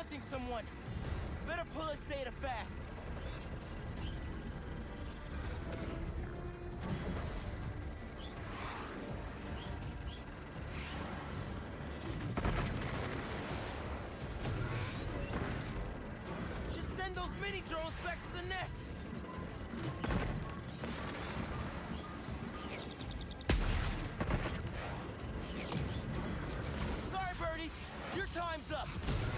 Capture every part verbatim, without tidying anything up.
distracting someone. Better pull his data fast. Should send those mini drones back to the nest. Sorry, birdies. Your time's up.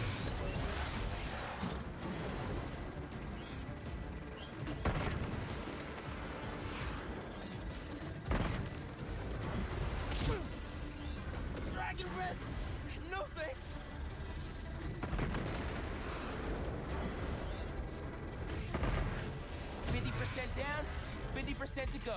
Dragon breath. No thanks. fifty percent down, fifty percent to go.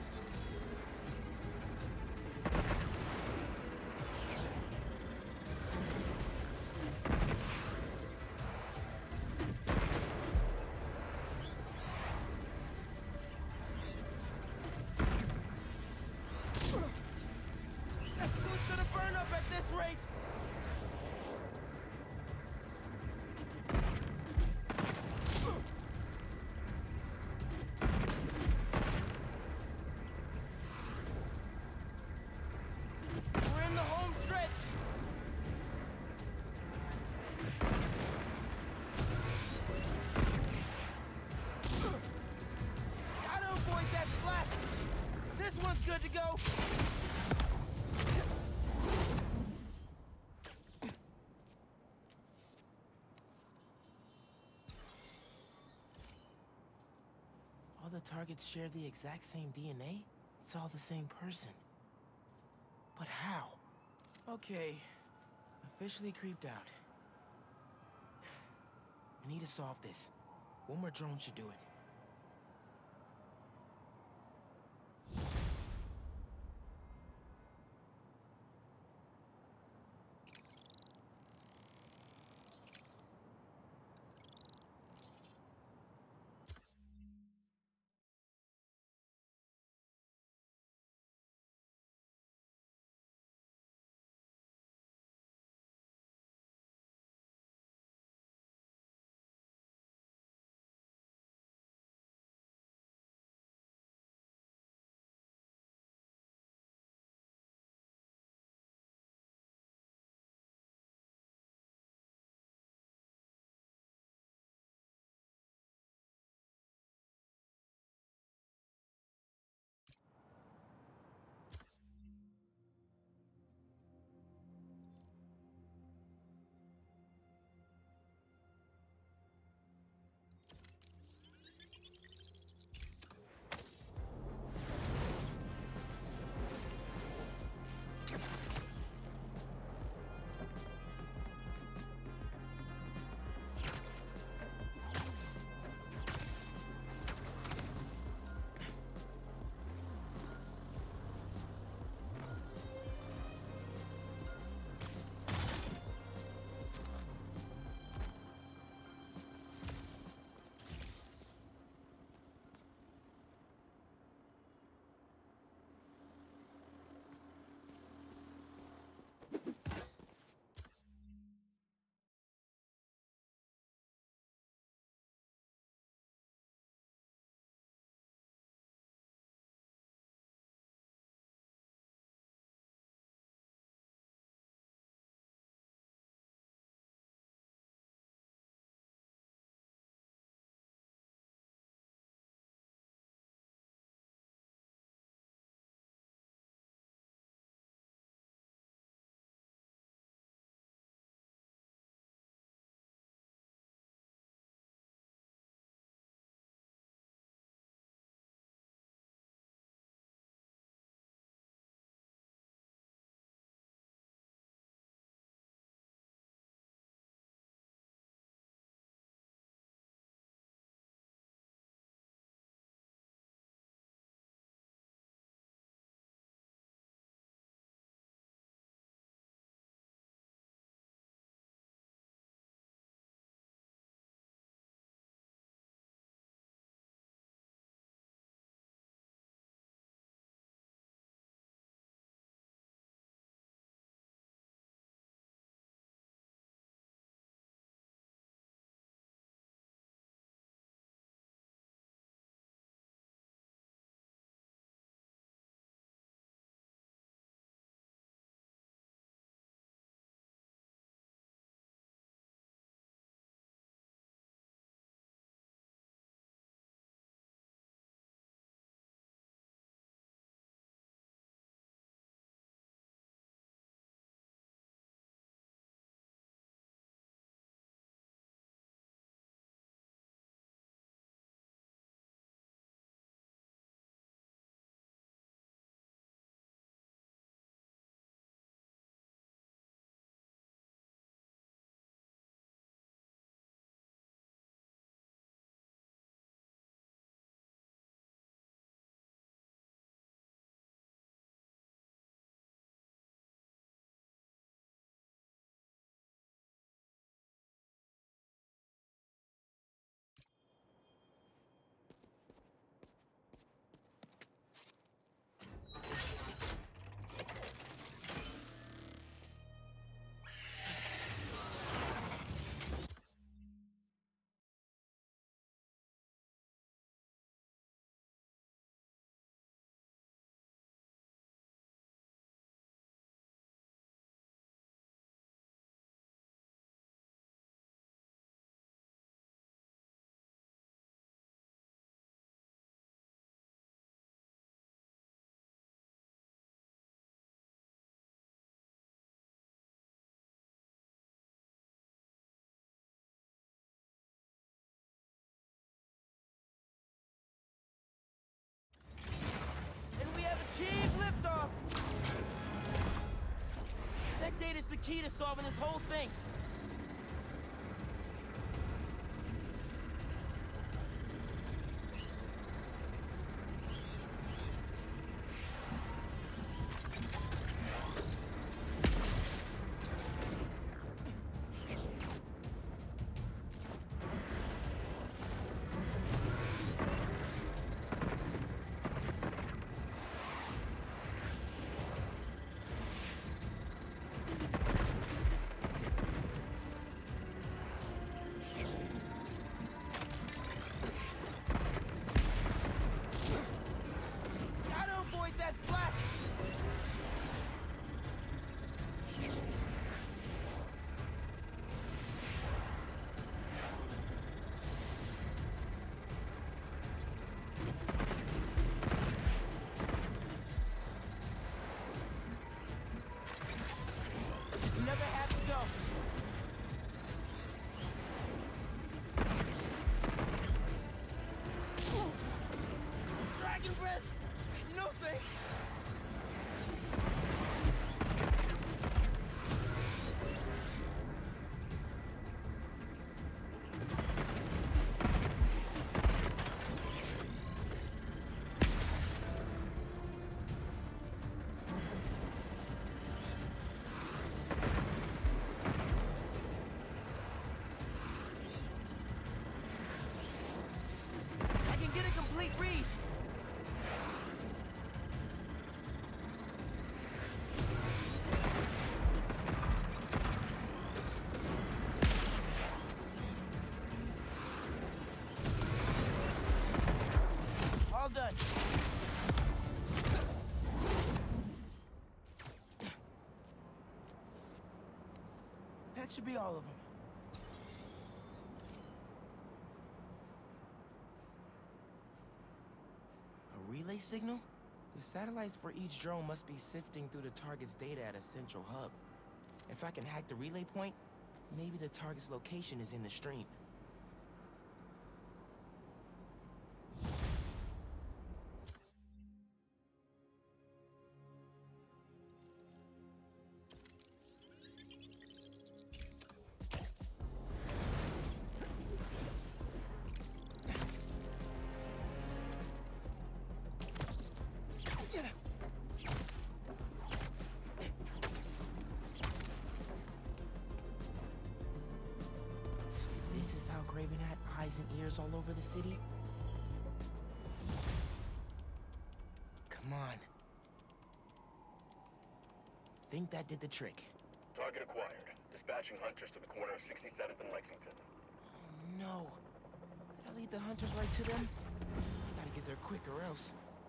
Who's gonna burn up at this rate? We're in the home stretch. Gotta avoid that splash. This one's good to go. All the targets share the exact same D N A? It's all the same person. But how? Okay, officially creeped out. I need to solve this. One more drone should do it. the key to solving this whole thing. Never have to go. Dragon breath! No thanks! Get a complete read. All done. That should be all of them. Relay signal? The satellites for each drone must be sifting through the target's data at a central hub. If I can hack the relay point, maybe the target's location is in the stream. Craven had eyes and ears all over the city? Come on. Think that did the trick. Target acquired. Dispatching hunters to the corner of sixty-seventh and Lexington. Oh no. Did I lead the hunters right to them? I gotta get there quick or else.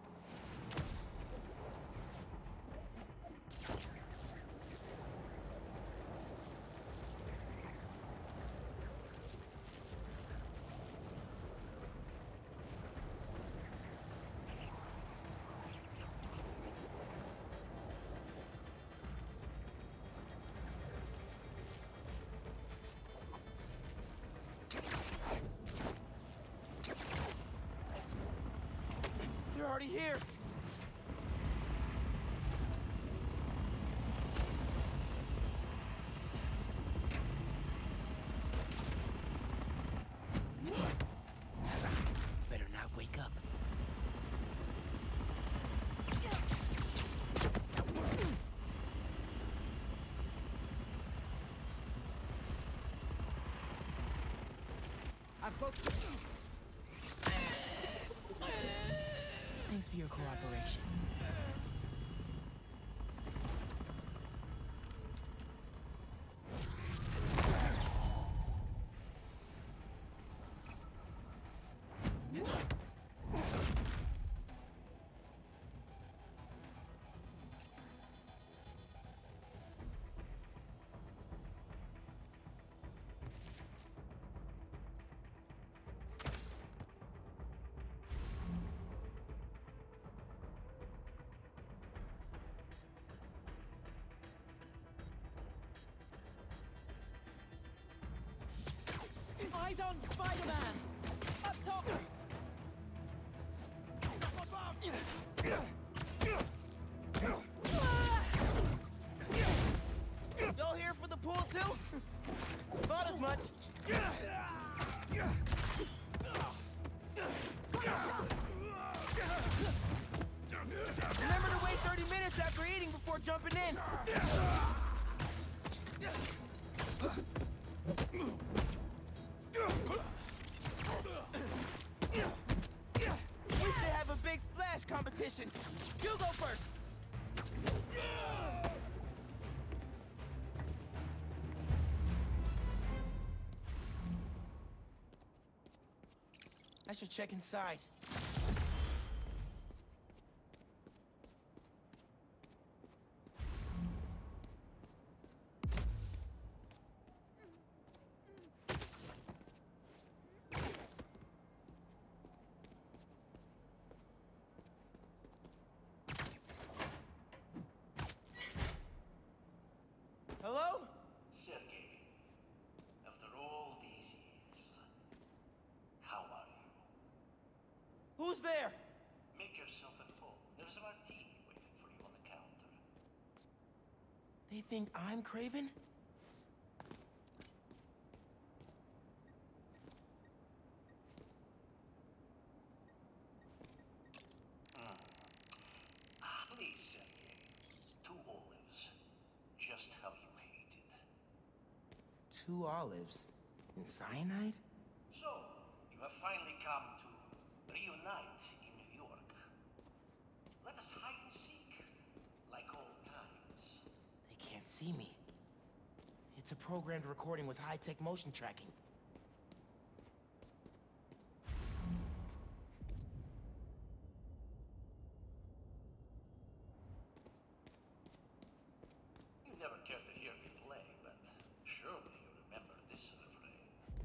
They're already here. Better not wake up. I'm focused. Thanks for your cooperation. Eyes on Spiderman! Up top! Y'all hear pool too? Thought as much. Remember to wait thirty minutes after eating before jumping in. We should have a big splash competition. You go first. I should check inside. Hello? Sergey, after all these years, how are you? Who's there? Make yourself at home. There's a martini waiting for you on the counter. They think I'm Craven? Please, Sergey. Two olives. Just how you hate it. Two olives and cyanide? So, you have finally come to reunite in New York. Let us hide and seek, like old times. They can't see me. It's a programmed recording with high-tech motion tracking. You never cared to hear me play, but surely you remember this refrain.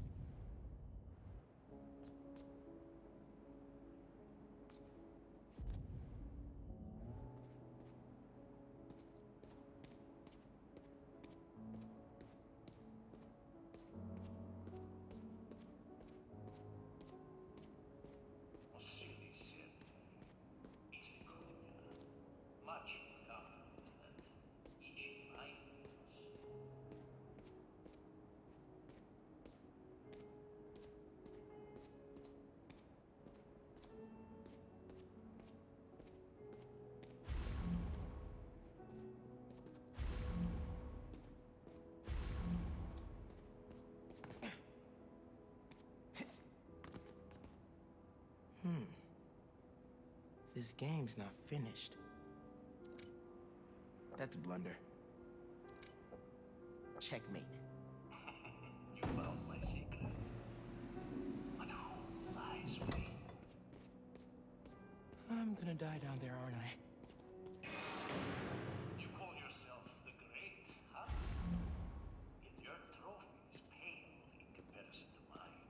Oh, silly Sid. It's Vicuña. Much calmer than each minus. Hmm. This game's not finished. That's a blunder. Checkmate. You found my secret. But who lies waiting? I'm gonna die down there, aren't I? You call yourself the Great, huh? Yet your trophy is pale in comparison to mine.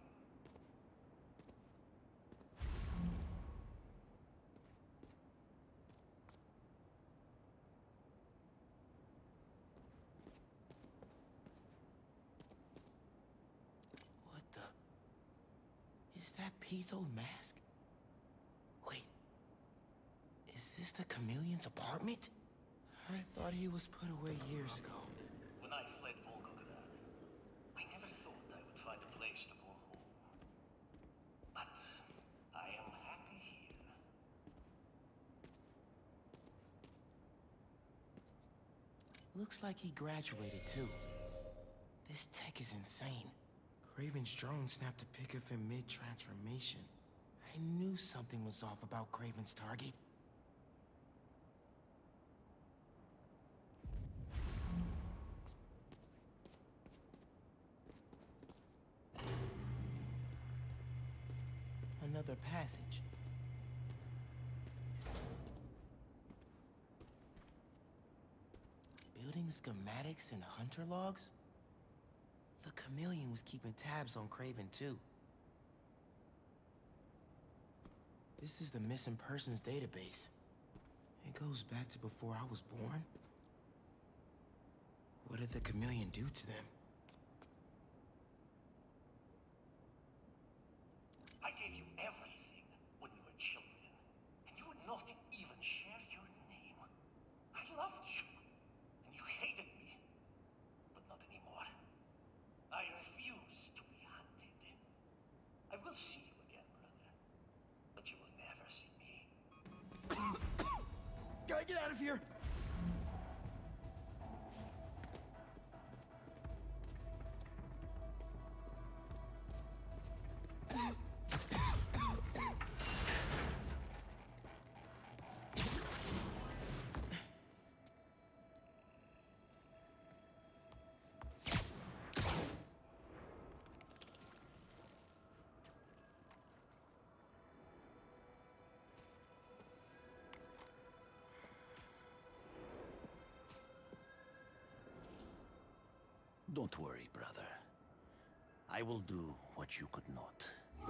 What the? Is that Pete's old mask? Wait. Is this the chameleon's apartment? I thought he was put away years ago. When I fled Volgograd, I never thought I would find a place to call home. But I am happy here. Looks like he graduated too. This tech is insane. Craven's drone snapped a pic of him mid-transformation. I knew something was off about Craven's target. Another passage. Building schematics and hunter logs? The chameleon was keeping tabs on Craven too. This is the missing persons database. It goes back to before I was born. What did the chameleon do to them? I gave you everything when we were children, and you would not even share your name. I loved you, and you hated me, but not anymore. will see you again, brother. But you will never see me. Gotta get out of here! Don't worry, brother. I will do what you could not.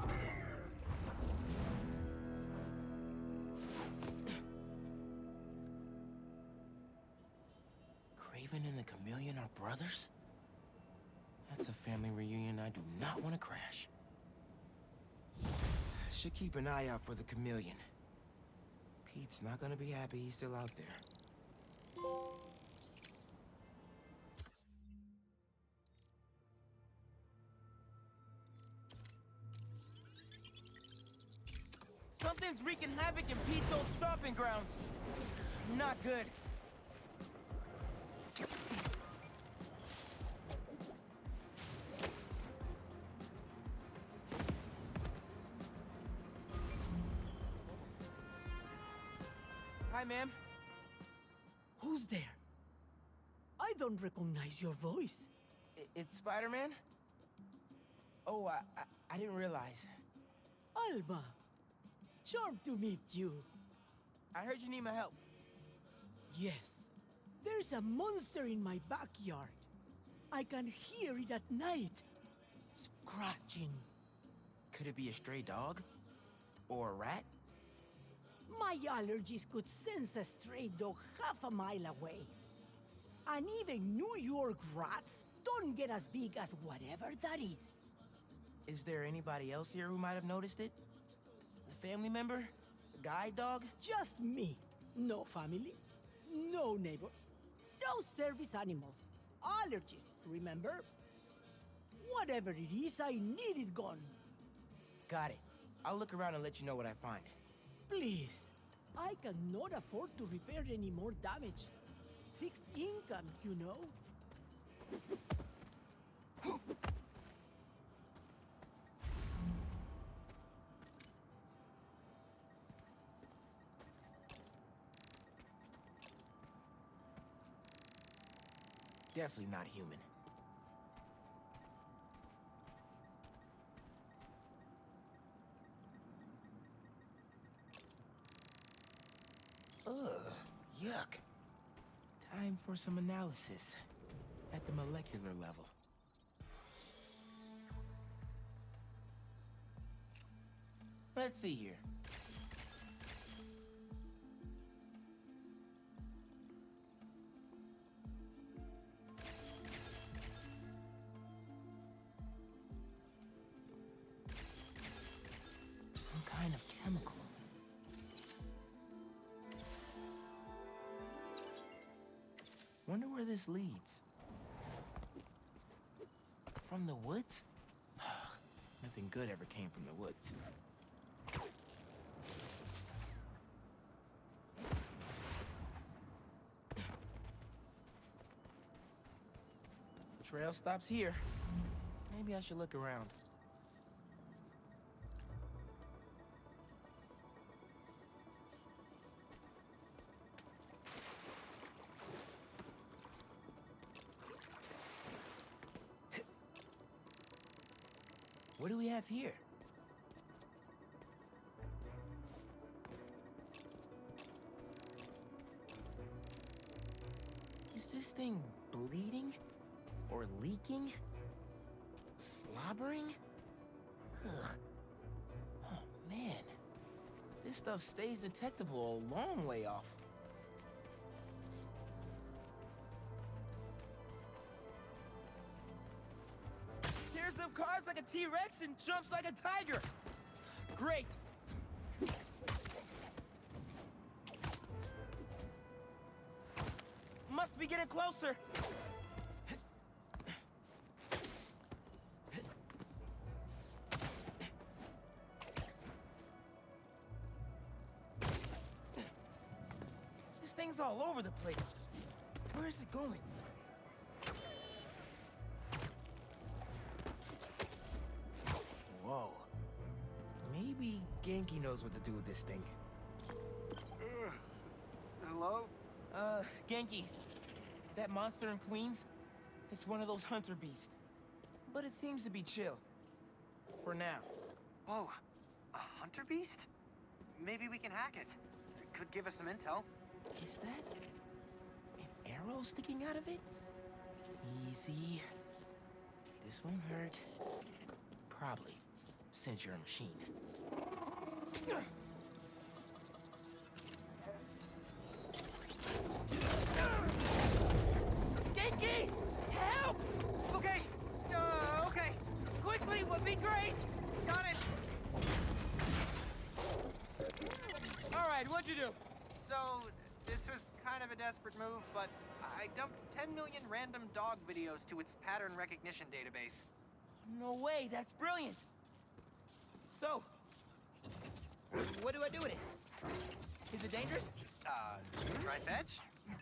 Craven and the chameleon are brothers? That's a family reunion I do not want to crash. Should keep an eye out for the chameleon. Pete's not gonna be happy he's still out there. Something's wreaking havoc in Pete's old stomping grounds. Not good. Hi, ma'am. Who's there? I don't recognize your voice. I- It's Spiderman? Oh, I, I I didn't realize. Alba. Charmed to meet you. I heard you need my help. Yes. There's a monster in my backyard. I can hear it at night. Scratching. Could it be a stray dog? Or a rat? My allergies could sense a stray dog half a mile away. And even New York rats don't get as big as whatever that is. Is there anybody else here who might have noticed it? A family member? A guide dog? Just me. No family, no neighbors, no service animals. Allergies, remember? Whatever it is, I need it gone. Got it. I'll look around and let you know what I find. Please. I cannot afford to repair any more damage. Fixed income, you know. Definitely not human. Ugh, yuck. Time for some analysis at the molecular level. Let's see here. Some kind of chemical. Wonder where this leads. From the woods? Nothing good ever came from the woods. Trail stops here. Maybe I should look around. What do we have here? Is this thing bleeding? Or leaking? Slobbering? Ugh. Oh, man. This stuff stays detectable a long way off. Tears up cars like a T-Rex and jumps like a tiger! Great! Must be getting closer! This thing's all over the place. Where is it going? Whoa. Maybe Genki knows what to do with this thing. Uh, hello? Uh, Genki. That monster in Queens? It's one of those hunter beasts. But it seems to be chill. For now. Whoa, a hunter beast? Maybe we can hack it. It could give us some intel. Is that an arrow sticking out of it? Easy. This won't hurt. Probably, since you're a machine. Genki! Help! Okay, uh, okay. Quickly would be great! Got it! Alright, what'd you do? So, this was kind of a desperate move, but I dumped ten million random dog videos to its pattern recognition database. No way, that's brilliant! So, what do I do with it? Is it dangerous? Uh, try fetch?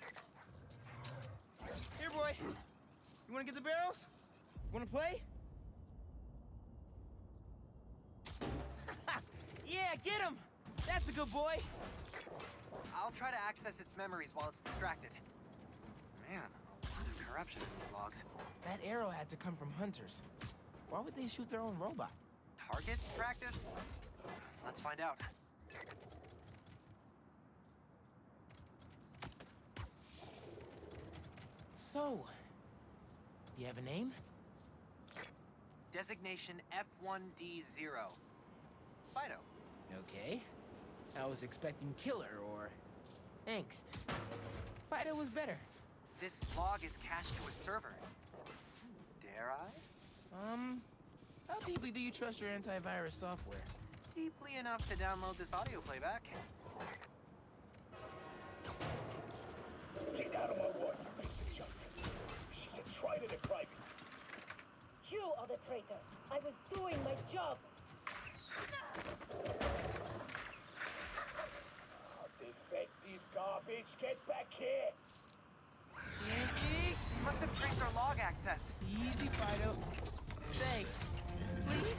Here, boy. You wanna get the barrels? Wanna play? Yeah, get him! That's a good boy! I'll try to access its memories while it's distracted. Man, a lot of corruption in these logs. That arrow had to come from hunters. Why would they shoot their own robot? Target practice? Let's find out. So, you have a name? Designation F one D zero. Fido. Okay. I was expecting killer or angst. Fido was better. This log is cached to a server. Dare I? Um, how deeply do you trust your antivirus software? Deeply enough to download this audio playback. Get out of my way, you piece of junk. She's a traitor to Craven. You are the traitor. I was doing my job. Oh, defective garbage, get back here! Yankee! Must have traced our log access. Easy, Fido. Stay. Please?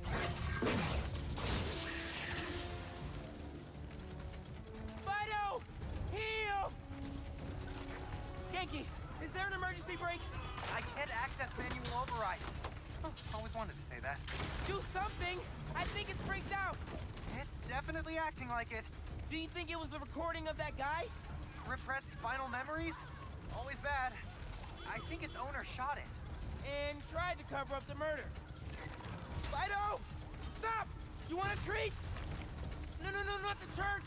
Fido! Heal! Genki, is there an emergency brake? I can't access manual override. Oh, always wanted to say that. Do something! I think it's freaked out! It's definitely acting like it. Do you think it was the recording of that guy? Repressed final memories? Always bad. I think its owner shot it. And tried to cover up the murder. Fido! Stop! You want a treat? No, no, no, not the church!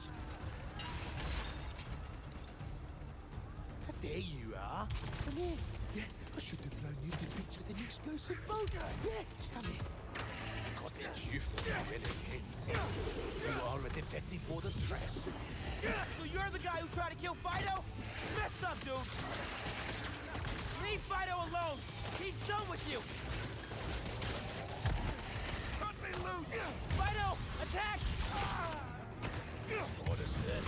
There you are. Come here. Yeah, I should have blown you to bits with an explosive bolt. Yeah, come here. I got that you for renegades. You are a defective for the trash. So you're the guy who tried to kill Fido? Messed up, dude! Leave Fido alone! He's done with you! Cut me loose! Fido! Attack! What is that?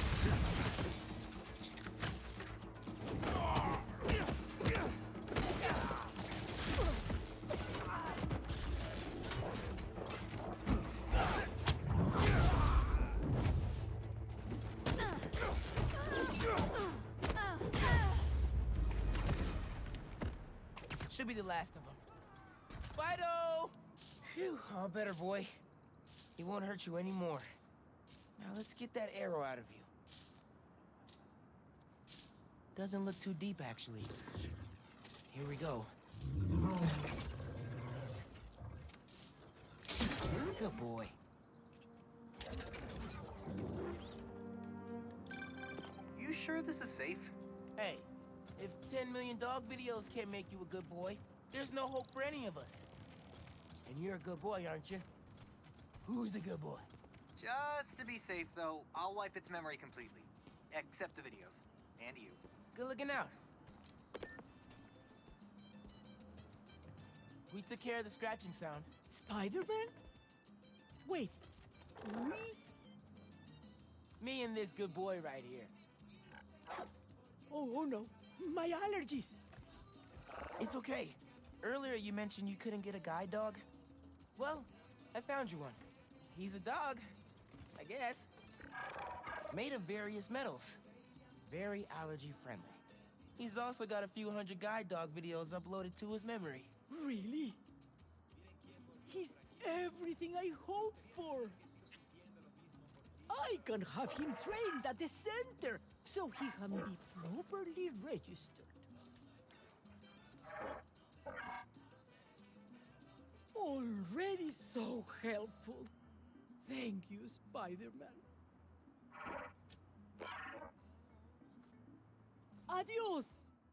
Should be the last of them. Fido! Phew, all better, boy. He won't hurt you anymore. Now let's get that arrow out of you. Doesn't look too deep, actually. Here we go. Good boy. You sure this is safe? Hey, if ten million dog videos can't make you a good boy, there's no hope for any of us. And you're a good boy, aren't you? Who's the good boy? Just to be safe, though, I'll wipe its memory completely. Except the videos. And you. Good looking out. We took care of the scratching sound. Spider-Man? Wait, we? Me and this good boy right here. Oh, oh no, my allergies. It's okay. Earlier you mentioned you couldn't get a guide dog. Well, I found you one. He's a dog, I guess. Made of various metals. Very allergy friendly. He's also got a few hundred guide dog videos uploaded to his memory. Really? He's everything I hoped for. I can have him trained at the center so he can be properly registered. Already so helpful. Thank you, Spider-Man. Adios.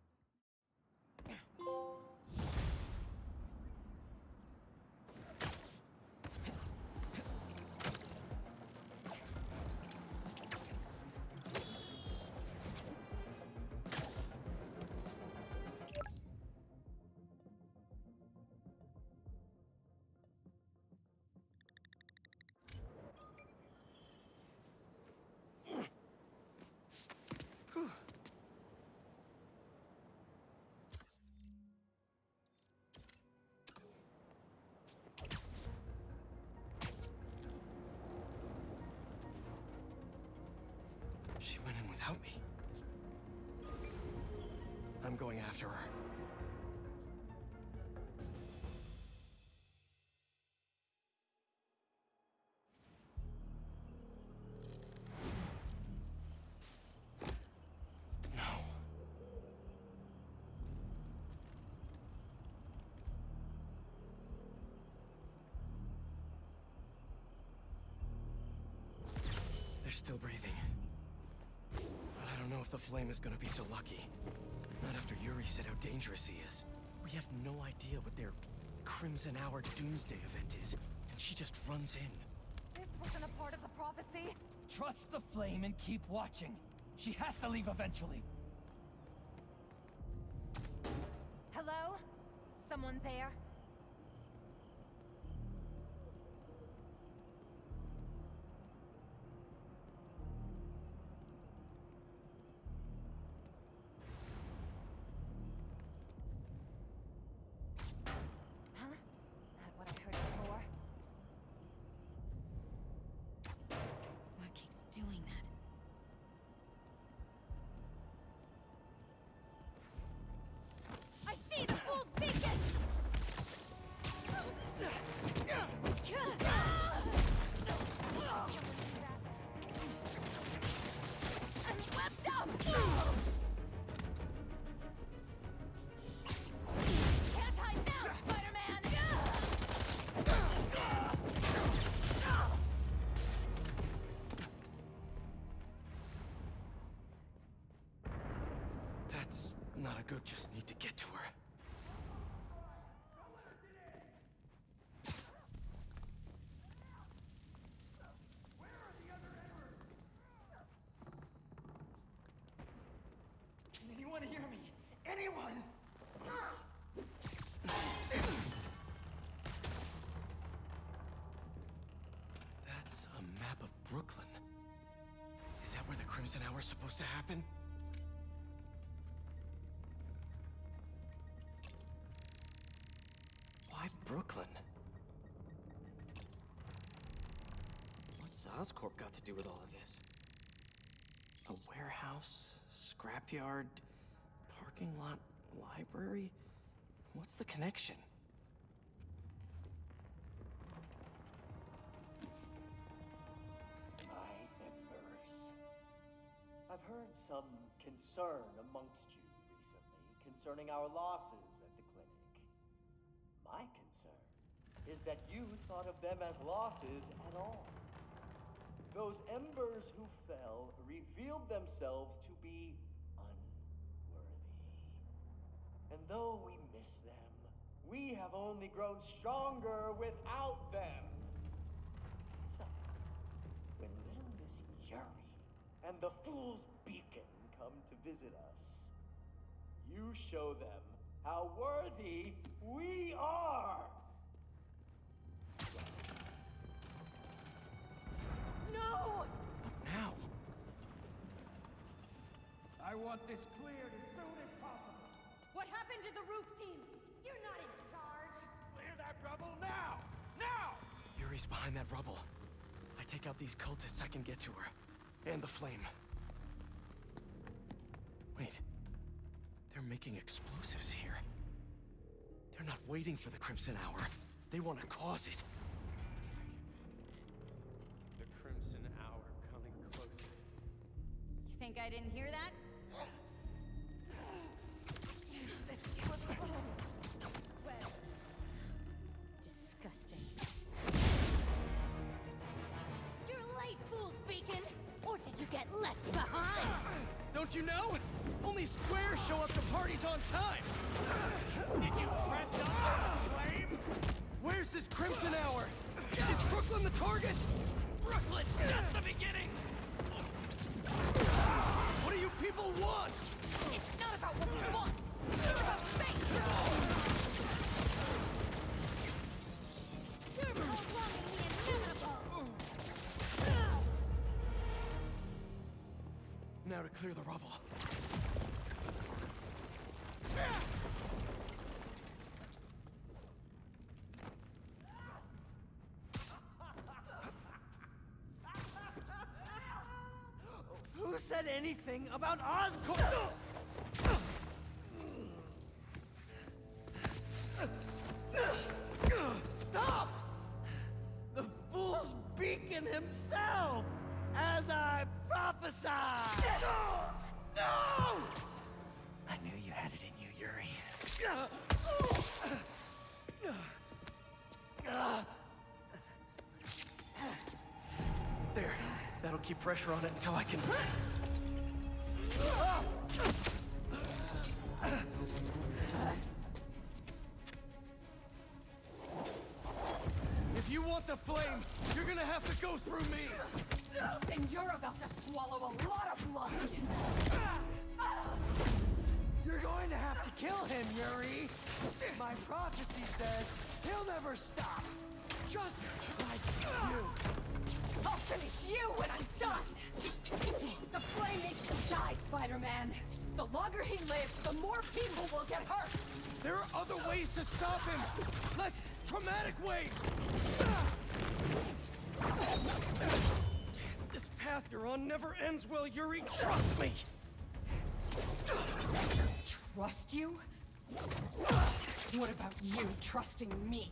She went in without me. I'm going after her. No. They're still breathing. I don't know if the flame is gonna be so lucky. Not after Yuri said how dangerous he is. We have no idea what their Crimson Hour Doomsday event is, and she just runs in. This wasn't a part of the prophecy. Trust the flame and keep watching. She has to leave eventually. Hello? Someone there? Doing that. I see the fool's beacon! I'm swept up! Can't hide now, Spider-Man! That's not a good just need to get to her. Can anyone hear me? Anyone? That's a map of Brooklyn. Is that where the Crimson Hour's supposed to happen? Why Brooklyn? What's Oscorp got to do with all of this? A warehouse, scrapyard, parking lot, library? What's the connection? My embers. I've heard some concern amongst you recently concerning our losses at the clinic. My concern is that you thought of them as losses at all. Those embers who fell revealed themselves to be unworthy. And though we miss them, we have only grown stronger without them. So, when little Miss Yuri and the Fool's Beacon come to visit us, you show them how worthy we are! No! Now? I want want this cleared as soon as possible. What happened to the roof team? You're not in charge. Clear that rubble now! Now! Yuri's behind that rubble. I take out these cultists, I can get to her. And the flame. Wait. They're making explosives here. They're not waiting for the Crimson Hour. They want to cause it. The Crimson Hour coming closer. You think I didn't hear that? Well, disgusting. You're late, fools, Beacon! Or did you get left behind? Don't you know? Only squares show up to parties on time! Did you press up the flame? Where's this Crimson Hour? Is Brooklyn the target? Brooklyn, just the beginning! What do you people want? It's not about what we want! It's about fate! You're prolonging the inevitable! Now to clear the rubble. Who said anything about Oscorp? Stop! The fool's Beacon himself! As I prophesied! No! I knew you had it in you, Yuri. There. That'll keep pressure on it until I can... If you want the flame, you're gonna have to go through me! Then you're about to swallow a lot of blood! You're going to have to kill him, Yuri! My prophecy says he'll never stop! Just like you! I'll finish you when I'm done! The flame needs to die, Spider-Man! The longer he lives, the more people will get hurt! There are other ways to stop him! Less traumatic ways! This path you're on never ends well, Yuri! Trust me! Trust you? What about you trusting me?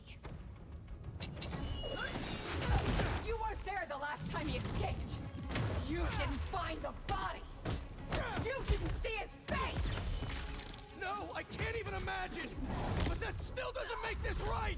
You weren't there the last time he escaped! You didn't find the bodies! You didn't see his face! No, I can't even imagine! But that still doesn't make this right!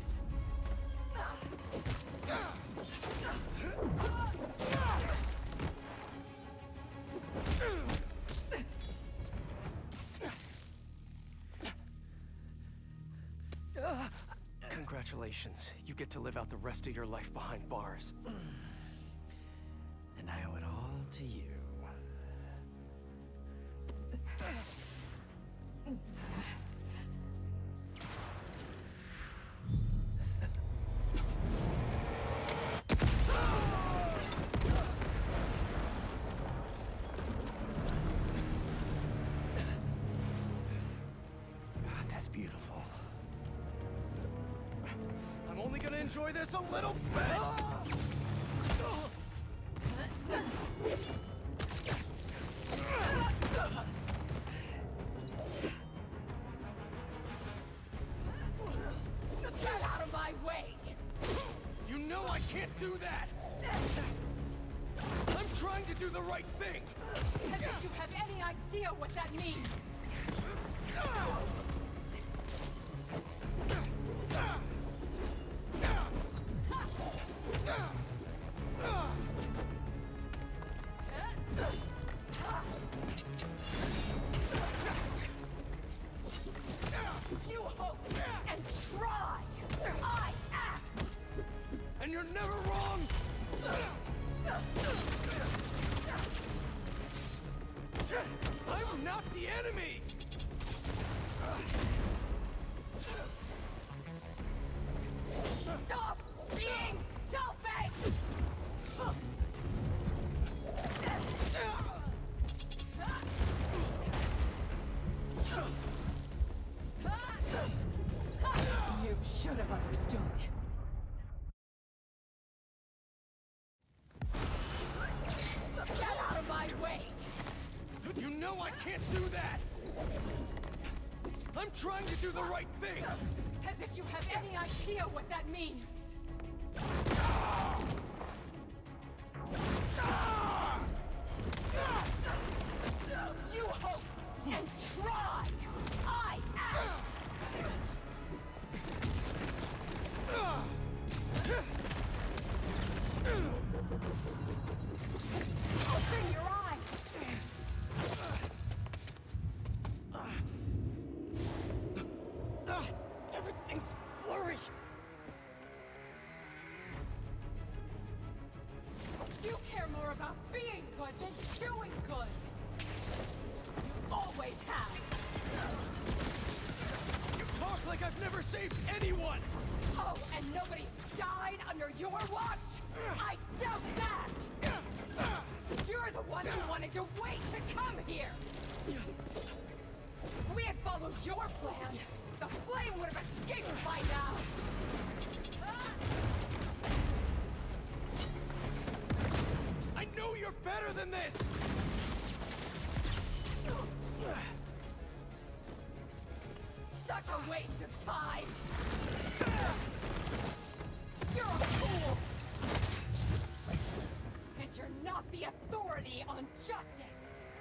Congratulations. You get to live out the rest of your life behind bars. And I owe it all to you. That's beautiful. I'm only gonna enjoy this a little bit! Get out of my way! You know I can't do that! I'm trying to do the right thing! As if you have any idea what that means! You hope and try! I act! And you're never wrong! I'm not the enemy! Stop being selfish! I can't do that! I'm trying to do the right thing! As if you have any idea what that means! You hope and try! I act! Open your eyes! Everything's blurry. You care more about being good than doing good! You always have! You talk like I've never saved anyone! Oh, and nobody's died under your watch? I doubt that! You're the one who wanted to wait to come here! If we had followed your plan, the flame would have escaped by now! I know you're better than this! Such a waste of time! You're a fool! And you're not the authority on justice!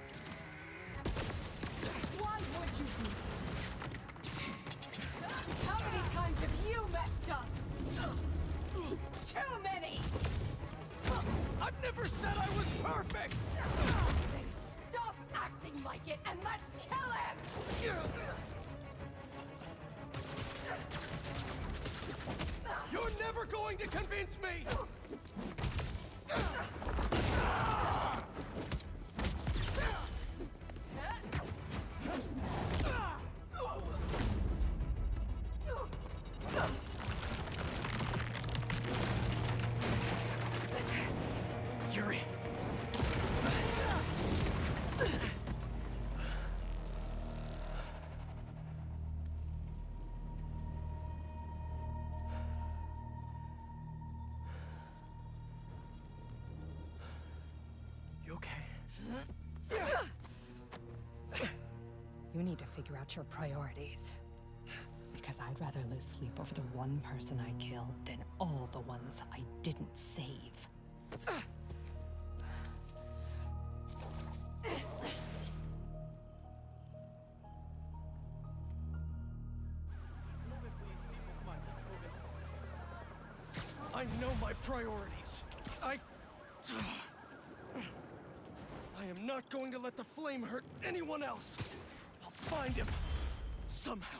Why would you be? How many times have you messed up? Too many! I've never said I was perfect! Then stop acting like it and let's kill him! You're never going to convince me! Yuri. You okay? You need to figure out your priorities. Because I'd rather lose sleep over the one person I killed than all the ones I didn't save. I know my priorities. I... I am not going to let the flame hurt anyone else. I'll find him. Somehow.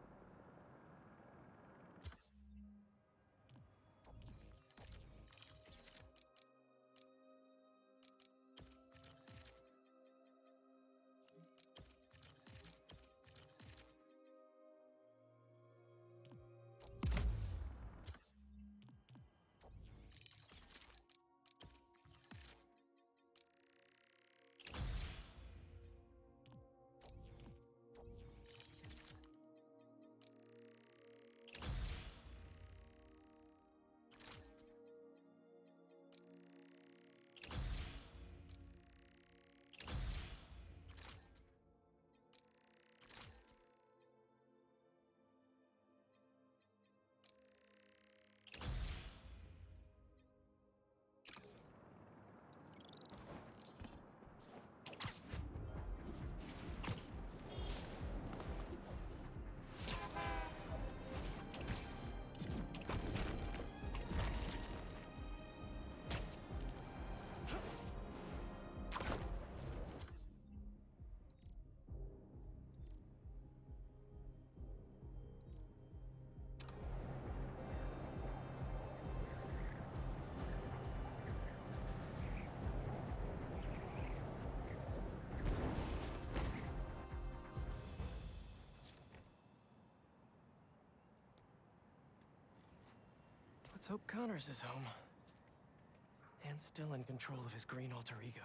Let's hope Connors is home. And still in control of his green alter ego.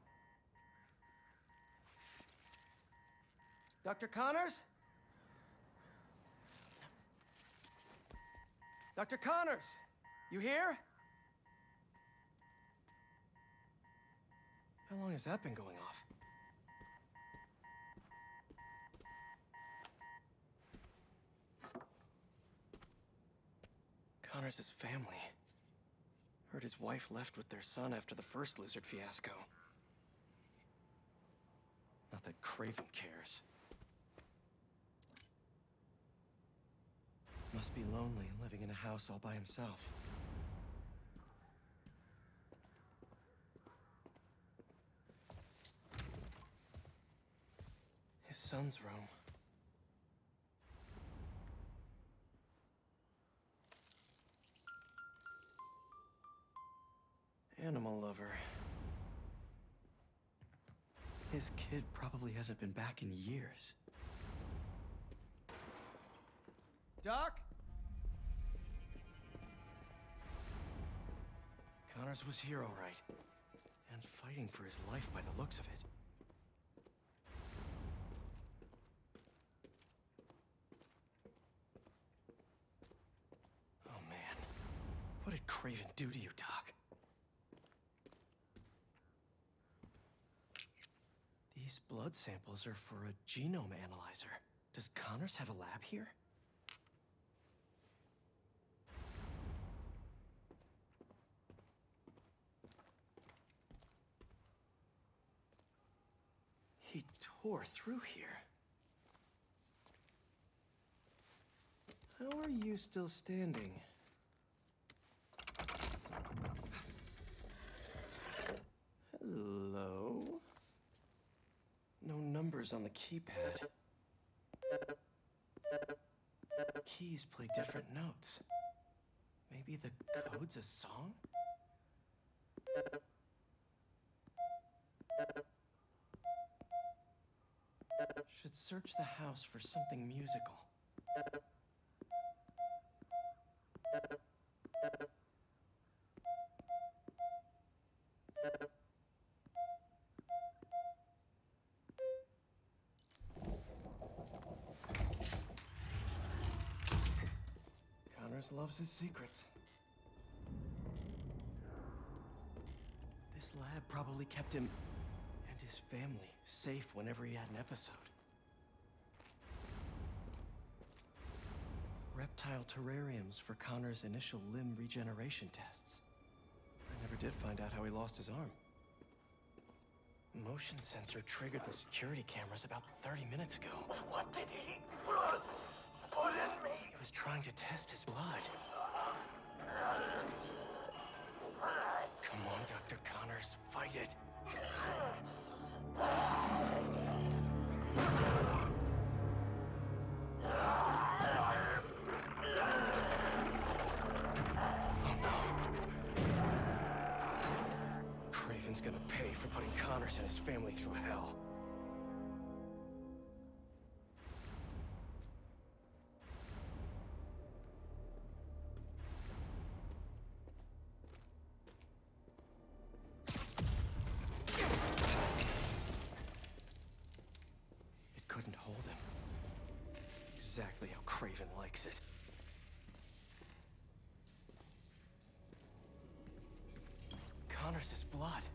Doctor Connors? Doctor Connors! You here? How long has that been going off? Connors' family. Heard his wife left with their son after the first lizard fiasco. Not that Craven cares. Must be lonely living in a house all by himself. His son's room. Animal lover. His kid probably hasn't been back in years. Doc? Connors was here, all right. And fighting for his life by the looks of it. Oh man. What did Craven do to you, Doc? These blood samples are for a genome analyzer. Does Connors have a lab here? He tore through here. How are you still standing? Hello? No numbers on the keypad. Keys play different notes. Maybe the code's a song? Should search the house for something musical. Connors loves his secrets. This lab probably kept him and his family safe whenever he had an episode. Reptile terrariums for Connor's initial limb regeneration tests. I never did find out how he lost his arm. Motion sensor triggered the security cameras about thirty minutes ago. What did he put in me? He was trying to test his blood. Come on, Doctor Connors, fight it. Craven's gonna pay for putting Connors and his family through hell. It couldn't hold him. Exactly how Craven likes it. Connors' blood.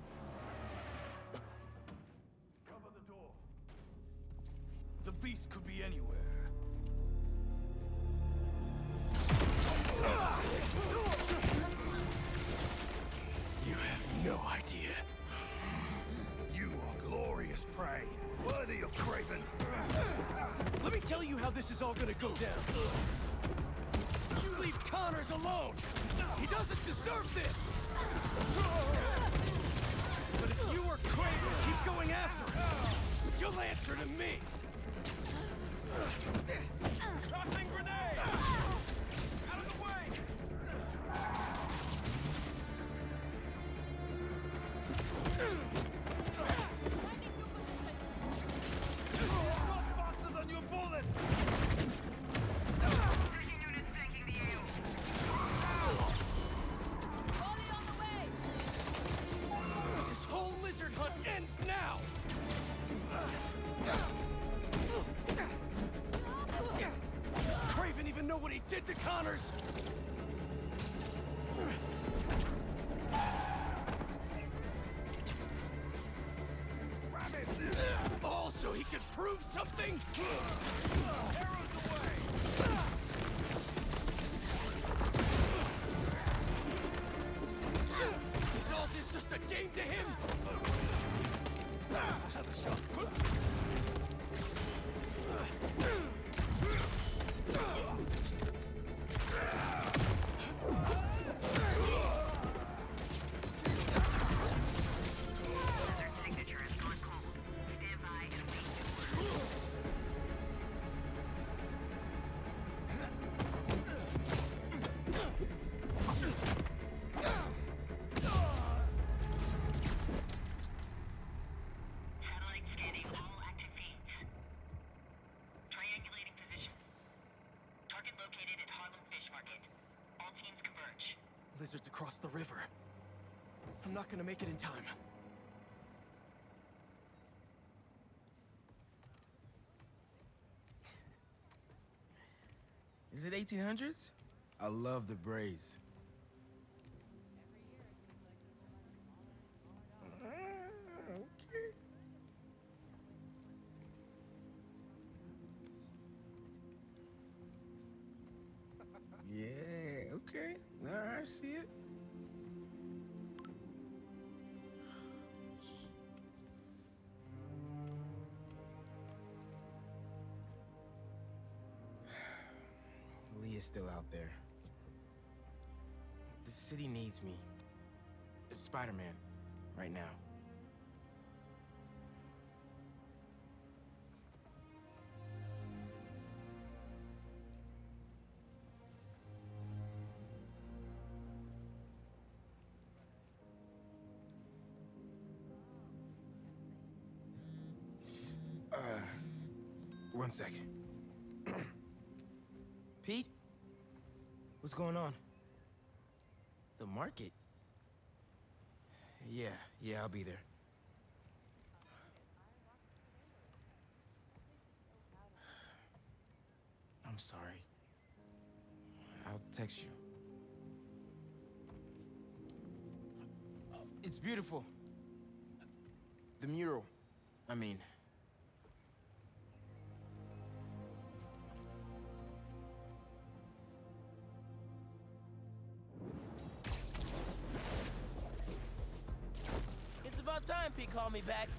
Cover the door. The beast could be anywhere. You have no idea. You are glorious prey, worthy of Craven. Let me tell you how this is all gonna go down. You leave Connors alone. He doesn't deserve this. But if you or Craven keep going after him, you'll answer to me. Tossing grenade! Out of the way! Not faster than your bullet! Precision units flanking the A O. Body on the way! This whole lizard hunt ends now! Does Craven even know what he did to Connors? All so he could prove something? Arrows away! happening to him? Have a shot. Lizards across the river. I'm not gonna make it in time. Is it eighteen hundreds? I love the braids. Okay. Yeah, okay. All right, I see it. Lee is still out there. The city needs me. It's Spider-Man, right now. Uh, one second. Pete? What's going on? The market? Yeah, yeah, I'll be there. I'm sorry. I'll text you. It's beautiful. The mural, I mean. It's about time Pete called me back.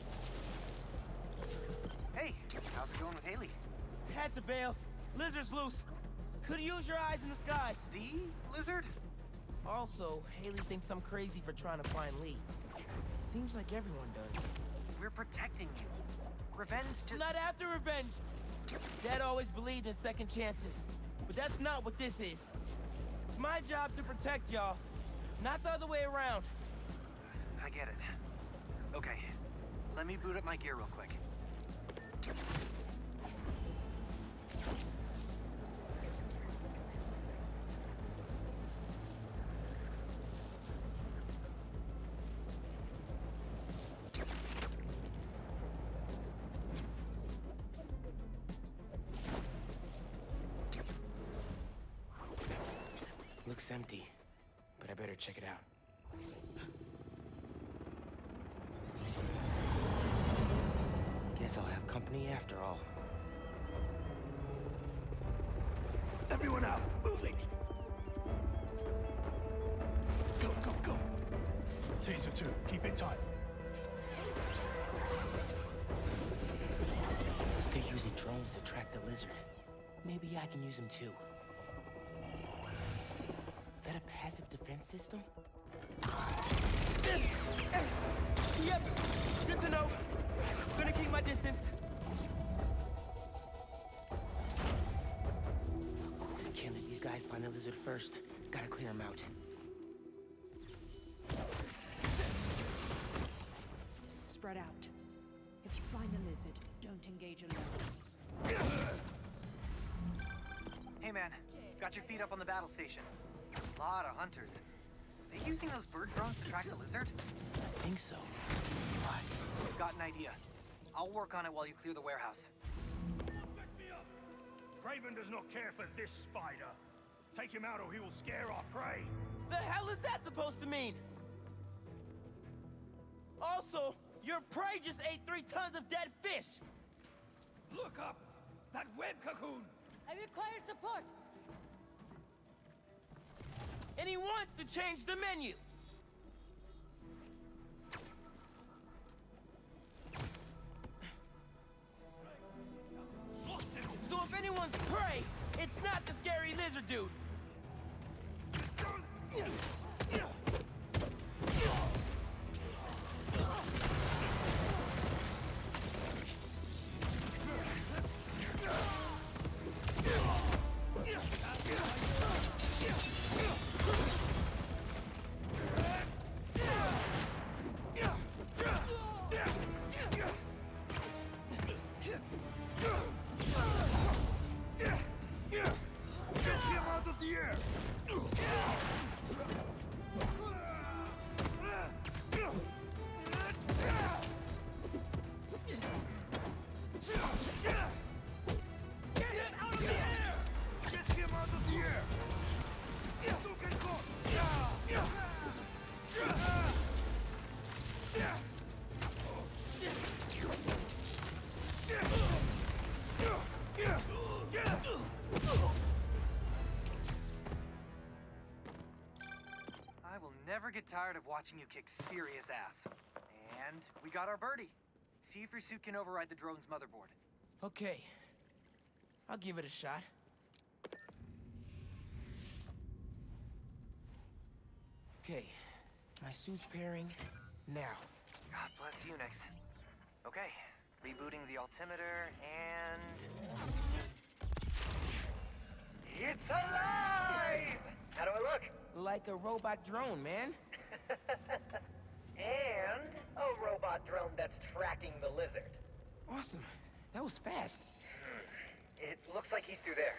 Hey, how's it going with Haley? Had to bail. Lizard's loose. Could use your eyes in the sky. The lizard? Also, Haley thinks I'm crazy for trying to find Lee. Seems like everyone does. We're protecting you. Revenge to- I'm not after revenge. Dad always believed in second chances. But that's not what this is. It's my job to protect y'all, not the other way around. I get it. Okay, let me boot up my gear real quick. Looks empty, but I better check it out. Guess I'll have company after all. Everyone out! Move it! Go, go, go! Teams of two, keep it tight. They're using drones to track the lizard. Maybe I can use them too. That a passive defense system? Yep, good to know. Gonna keep my distance. Can't let these guys find the lizard first. Gotta clear them out. Spread out. If you find the lizard, don't engage alone. Hey man, got your feet up on the battle station. A lot of hunters. They using those bird drones to track the lizard? I think so. Why? Got an idea. I'll work on it while you clear the warehouse. Kraven does not care for this spider. Take him out or he will scare our prey. The hell is that supposed to mean? Also, your prey just ate three tons of dead fish. Look up! That web cocoon! I require support! And he wants to change the menu. dude. Never get tired of watching you kick serious ass. And we got our birdie. See if your suit can override the drone's motherboard. Okay. I'll give it a shot. Okay. My suit's pairing now. God bless Unix. Okay. Rebooting the altimeter and... It's alive! How do I look? Like a robot drone, man. And a robot drone that's tracking the lizard. Awesome. That was fast. It looks like he's through there.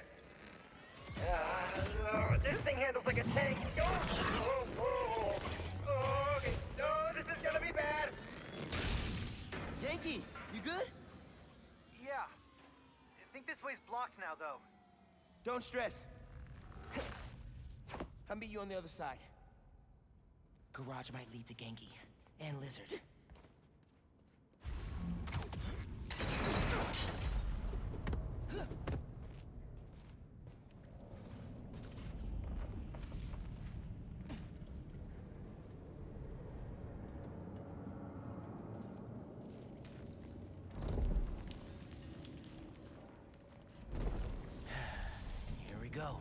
Uh, uh, this thing handles like a tank. Oh, oh, oh, oh, okay. Oh, this is gonna be bad. Yankee, you good? Yeah. I think this way's blocked now, though. Don't stress. I'll meet you on the other side. Garage might lead to Genki and Lizard. Here we go.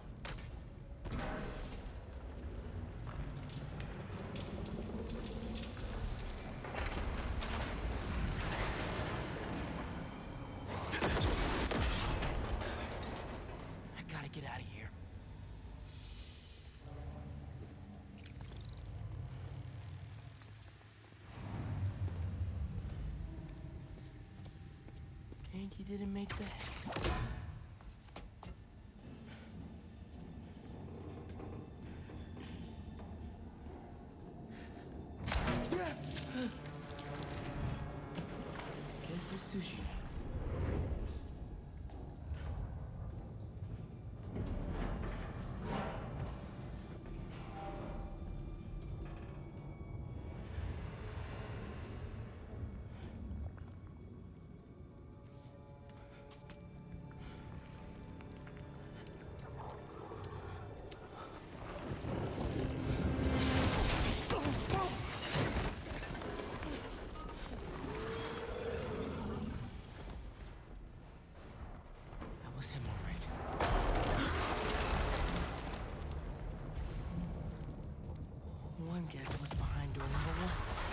Get out of here. Genki didn't make that. Guess it's sushi. Guess what's behind door number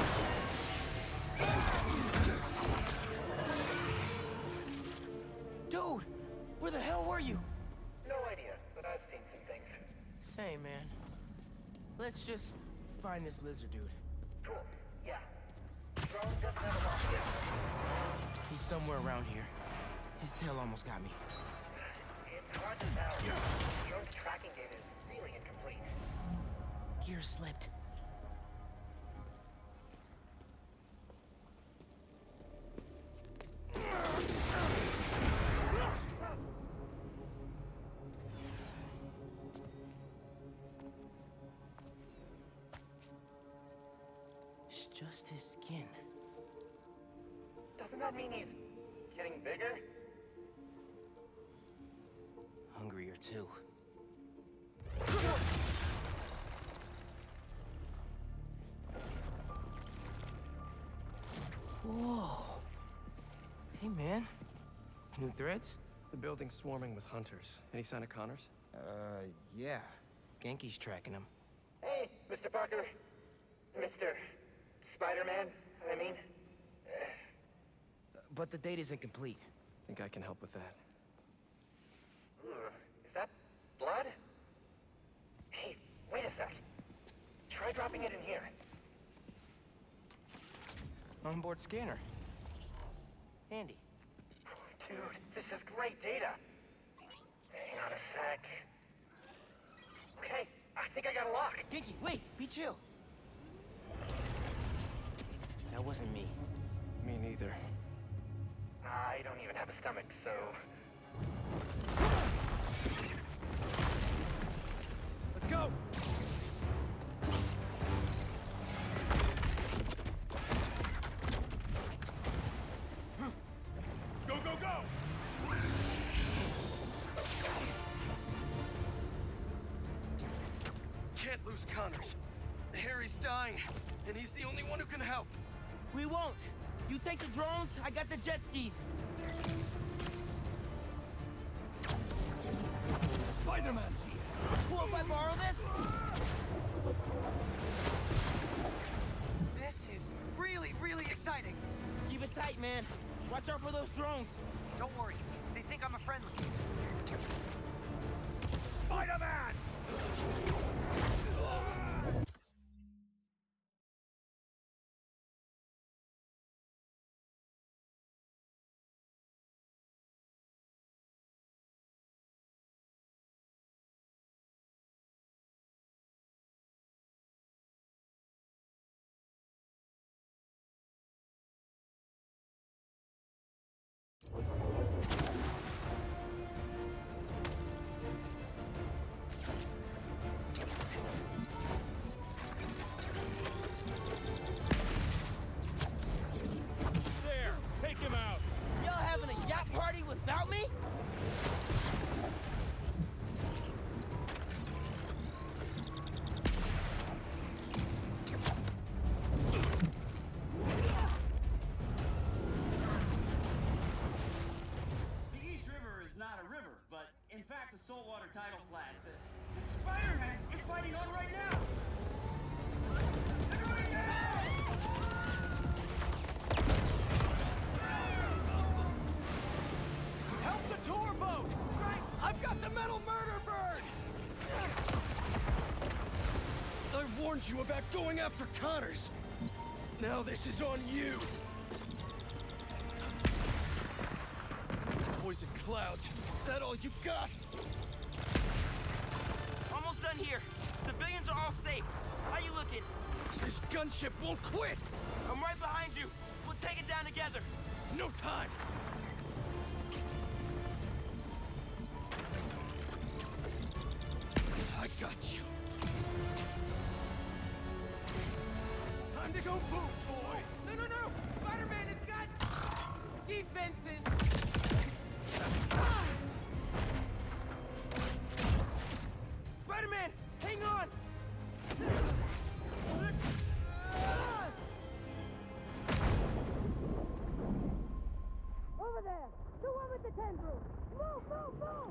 one? Dude, where the hell were you? No idea, but I've seen some things. Same, man. Let's just find this lizard dude. Cool. Yeah. Drone doesn't have a lock yet. He's somewhere around here. His tail almost got me. It's hard to tell. The drone's tracking data is really incomplete. Gear slipped. Just his skin. Doesn't that mean he's getting bigger? Hungrier too. Whoa. Hey, man. New threads? The building's swarming with hunters. Any sign of Connors? Uh, yeah. Genki's tracking him. Hey, Mister Parker. Mister Spider-Man, I mean. But the data isn't complete. I think I can help with that. Ugh, is that blood? Hey, wait a sec. Try dropping it in here. Onboard scanner. Handy. Dude, this is great data. Hang on a sec. Okay, I think I got a lock. Genki, wait, be chill. That wasn't me. Me neither. I don't even have a stomach, so... Let's go! Go, go, go! Can't lose Connors. Harry's dying, and he's the only one who can help. We won't. You take the drones, I got the jet skis. Spider-Man's here. Cool if I borrow this? This is really, really exciting. Keep it tight, man. Watch out for those drones. Don't worry. They think I'm a friendly. Spider-Man! There, take him out. Y'all having a yacht party without me? The East River is not a river, but in fact a saltwater tidal flat. But Spider-Man is fighting on right now! Everybody down! Help the tour boat! Right! I've got the metal murder bird! I warned you about going after Connors. Now this is on you. Poison clouds. That all you got? Almost done here. Civilians are all safe. How you looking? This gunship won't quit. I'm right behind you. We'll take it down together. No time. I got you. Time to go boom, boys! No, no, no! Spider-Man, it's got defenses! Spider-Man, hang on! Over there! The one with the tendrils! Move, move, move!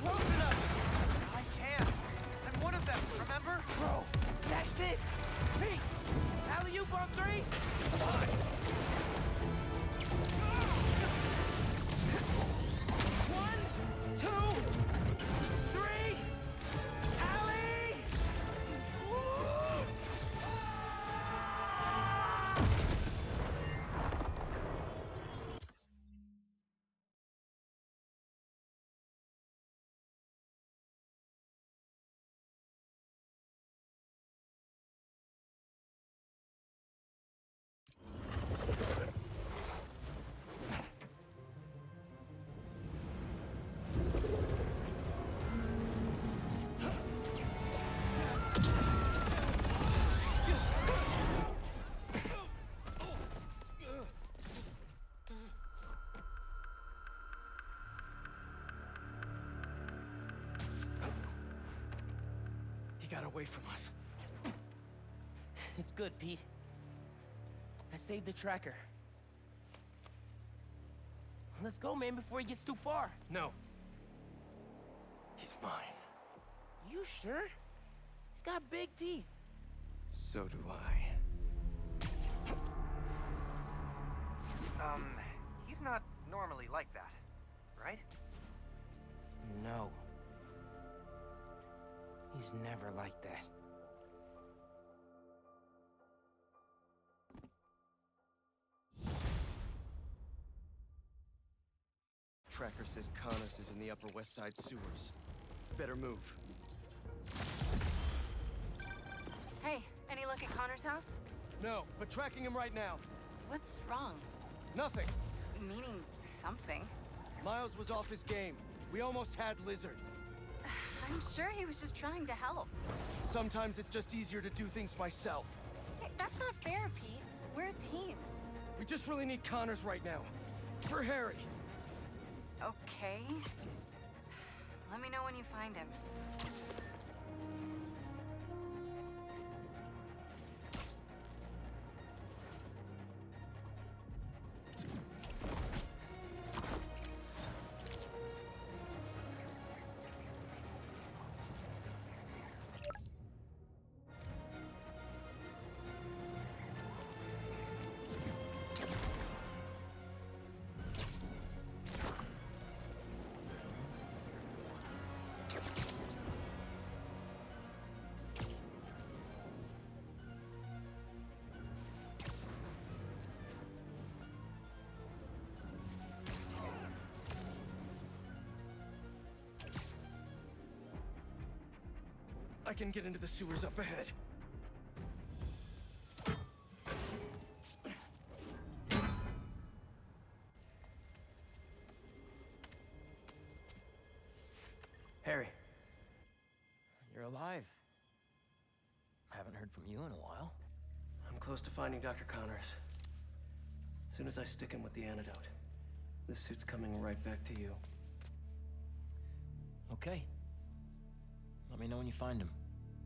close enough! I can't. I'm one of them, remember? Bro, that's it! Pete! Alley-oop on three? Fine. One, two, three, alley! Woo! Got away from us. It's good, Pete. I saved the tracker. Let's go, man, before he gets too far. No. He's mine. You sure? He's got big teeth. So do I. Um, he's not normally like that, right? No. He's never like that. Tracker says Connors is in the Upper West Side sewers. Better move. Hey, any luck at Connor's house? No, but tracking him right now. What's wrong? Nothing. Meaning something. Miles was off his game. We almost had Lizard. I'm sure he was just trying to help. Sometimes it's just easier to do things myself. Hey, that's not fair, Pete. We're a team. We just really need Connors right now. For Harry. Okay. Let me know when you find him. I can get into the sewers up ahead. Harry. You're alive. Haven't heard from you in a while. I'm close to finding Doctor Connors. As soon as I stick him with the antidote, this suit's coming right back to you. Okay. Let me know when you find him.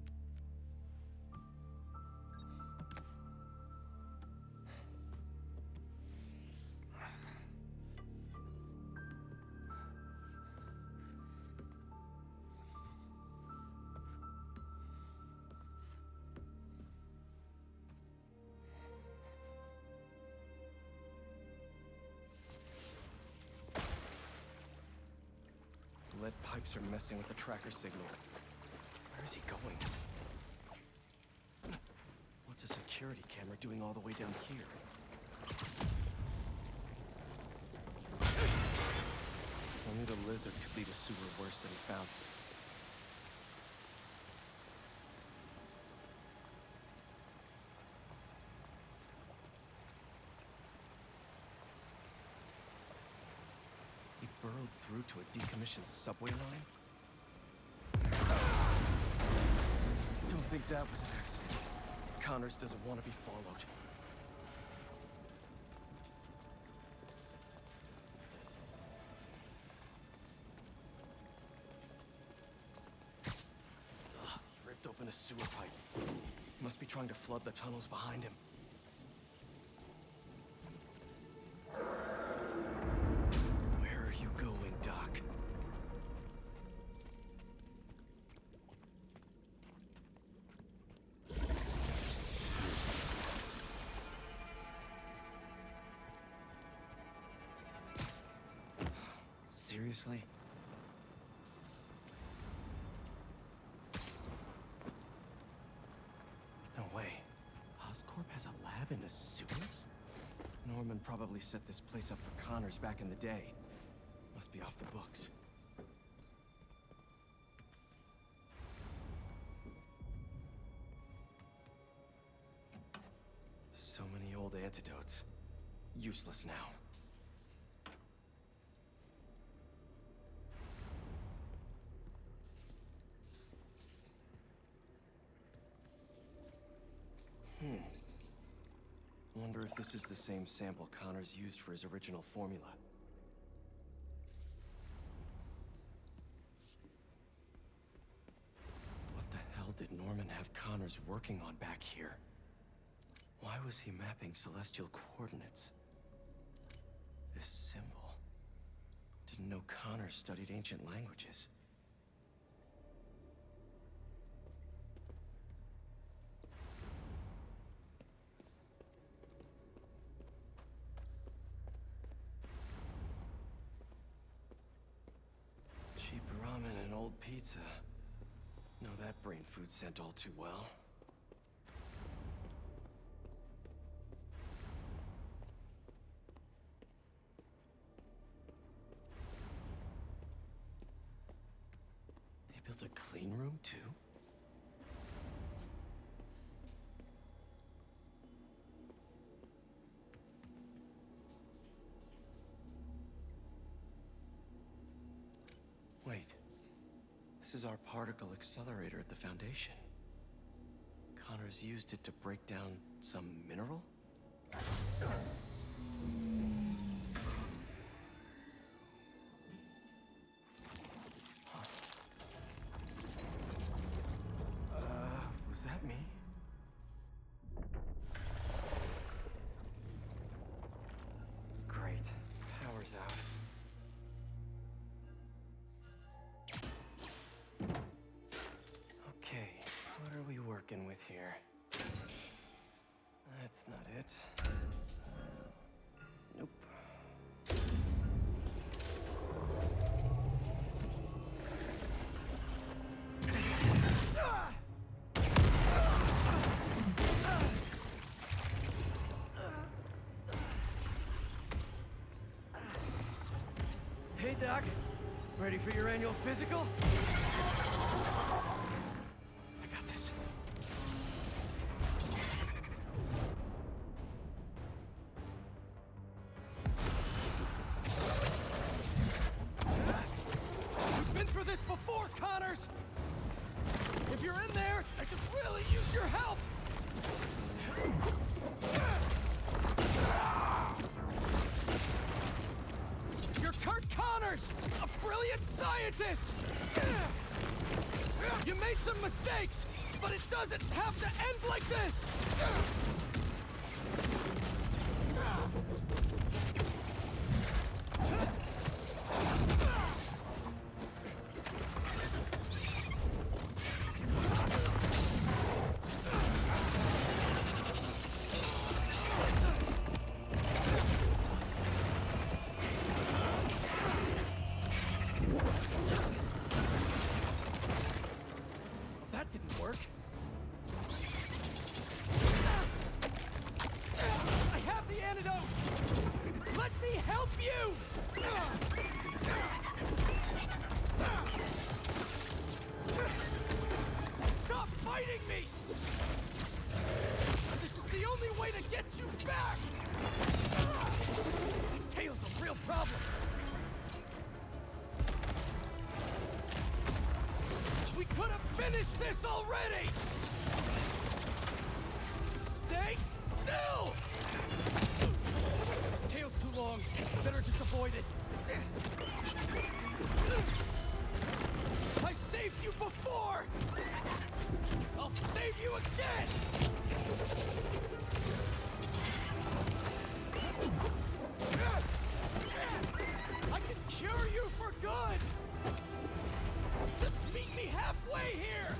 Lead pipes are messing with the tracker signal. Where is he going? What's a security camera doing all the way down here? Only the lizard could lead a sewer worse than he found it. He burrowed through to a decommissioned subway line? Don't think that was an accident. Connors doesn't want to be followed. Ugh, he ripped open a sewer pipe. Must be trying to flood the tunnels behind him. Where are you going, Doc? Seriously? No way. Oscorp has a lab in the sewers? Norman probably set this place up for Connors back in the day. Must be off the books. So many old antidotes. Useless now. Hmm. Wonder if this is the same sample Connors used for his original formula. What the hell did Norman have Connors working on back here? Why was he mapping celestial coordinates? This symbol. Didn't know Connors studied ancient languages. Cheap ramen and old pizza. Know that brain food scent all too well. Built a clean room, too? Wait. This is our particle accelerator at the Foundation. Connors used it to break down some mineral? Is that me? Great. Power's out. Okay, what are we working with here? That's not it. Uh, nope. Hey, Doc. Ready for your annual physical? I got this. You've been through this before, Connors! If you're in there, I could really use your help! Kurt Connors, a brilliant scientist! You made some mistakes, but it doesn't have to end like this! Finish this already! Stay still! This tail's too long. Better just avoid it. I saved you before! I'll save you again! I can cure you for good! Just meet me halfway here!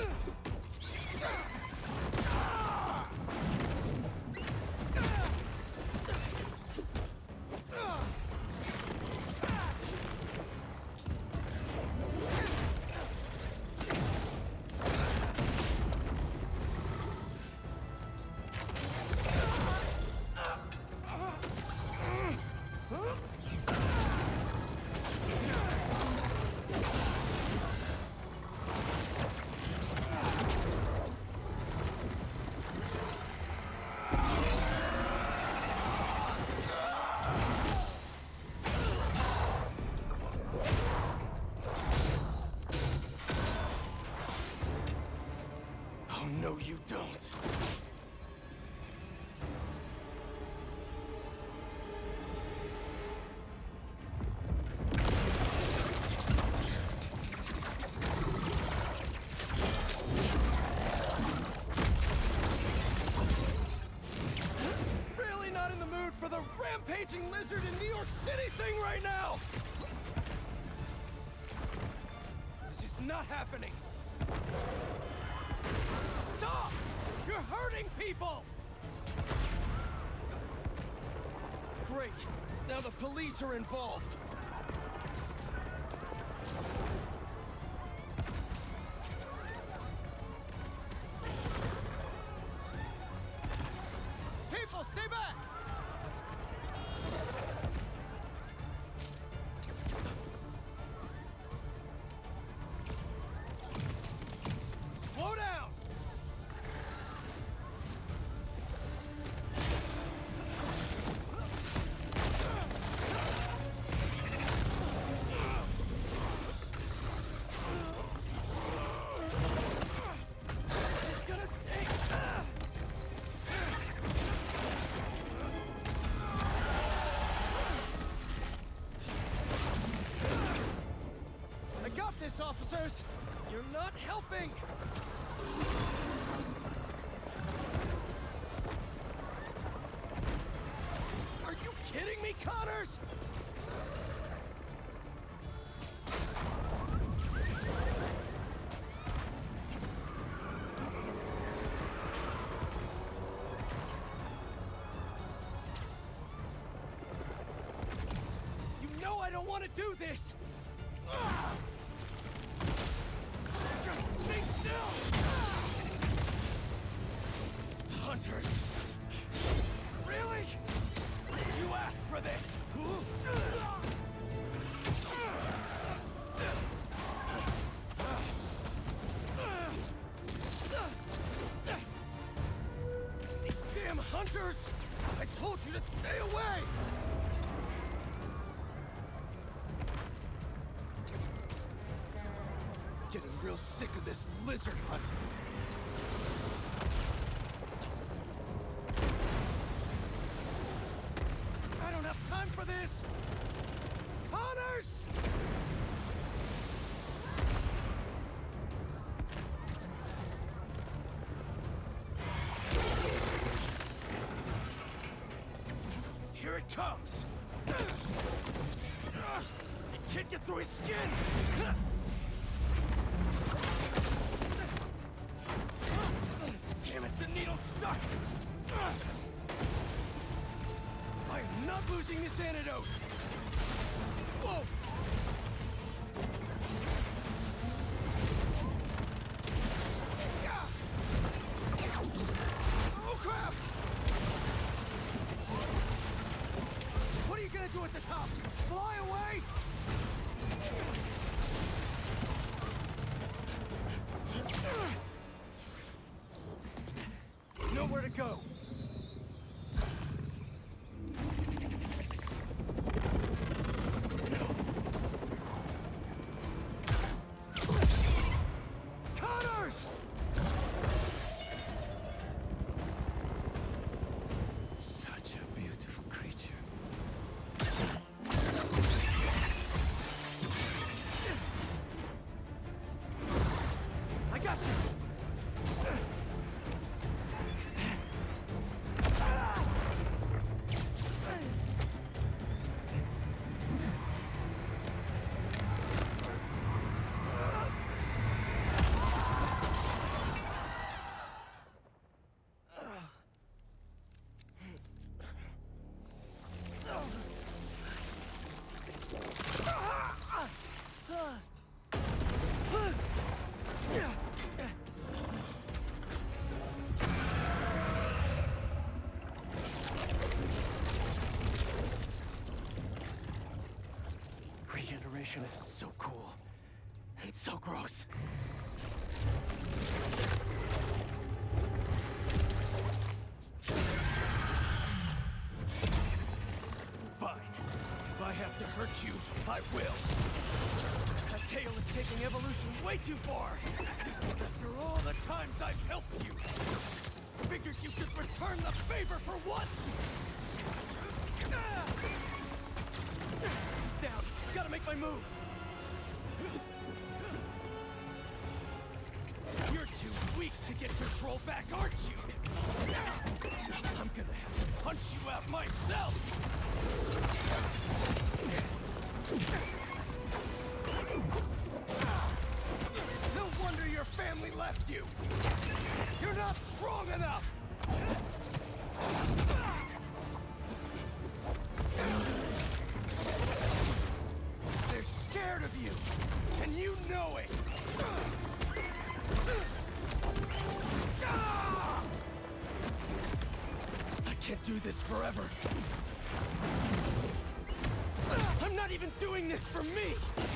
No, you don't. Really not in the mood for the rampaging lizard in New York City thing right now! This is not happening! Stop! You're hurting people! Great. Now the police are involved. People, stay back! Slow down! Officers, you're not helping! Are you kidding me, Connors? You know I don't want to do this! Ah! Stay still! Hunters! Really? You asked for this! These damn hunters! I told you to stay away! Getting real sick of this lizard hunt. I don't have time for this! Connors! Here it comes! It can't get through his skin! Damn it, the needle's stuck! I am not losing this antidote! Whoa! Oh, crap! What are you gonna do at the top? Fly away? Nowhere to go. Connors! Such a beautiful creature. I got you! Is that? transformation is so cool. And so gross. Fine. If I have to hurt you, I will. That tail is taking evolution way too far. After all the times I've helped you, figured you could return the favor for once. He's down. Gotta make my move. You're too weak to get control back, aren't you? I'm gonna have to punch you out myself! No wonder your family left you! You're not strong enough! They're scared of you, and you know it! I can't do this forever. I'm not even doing this for me!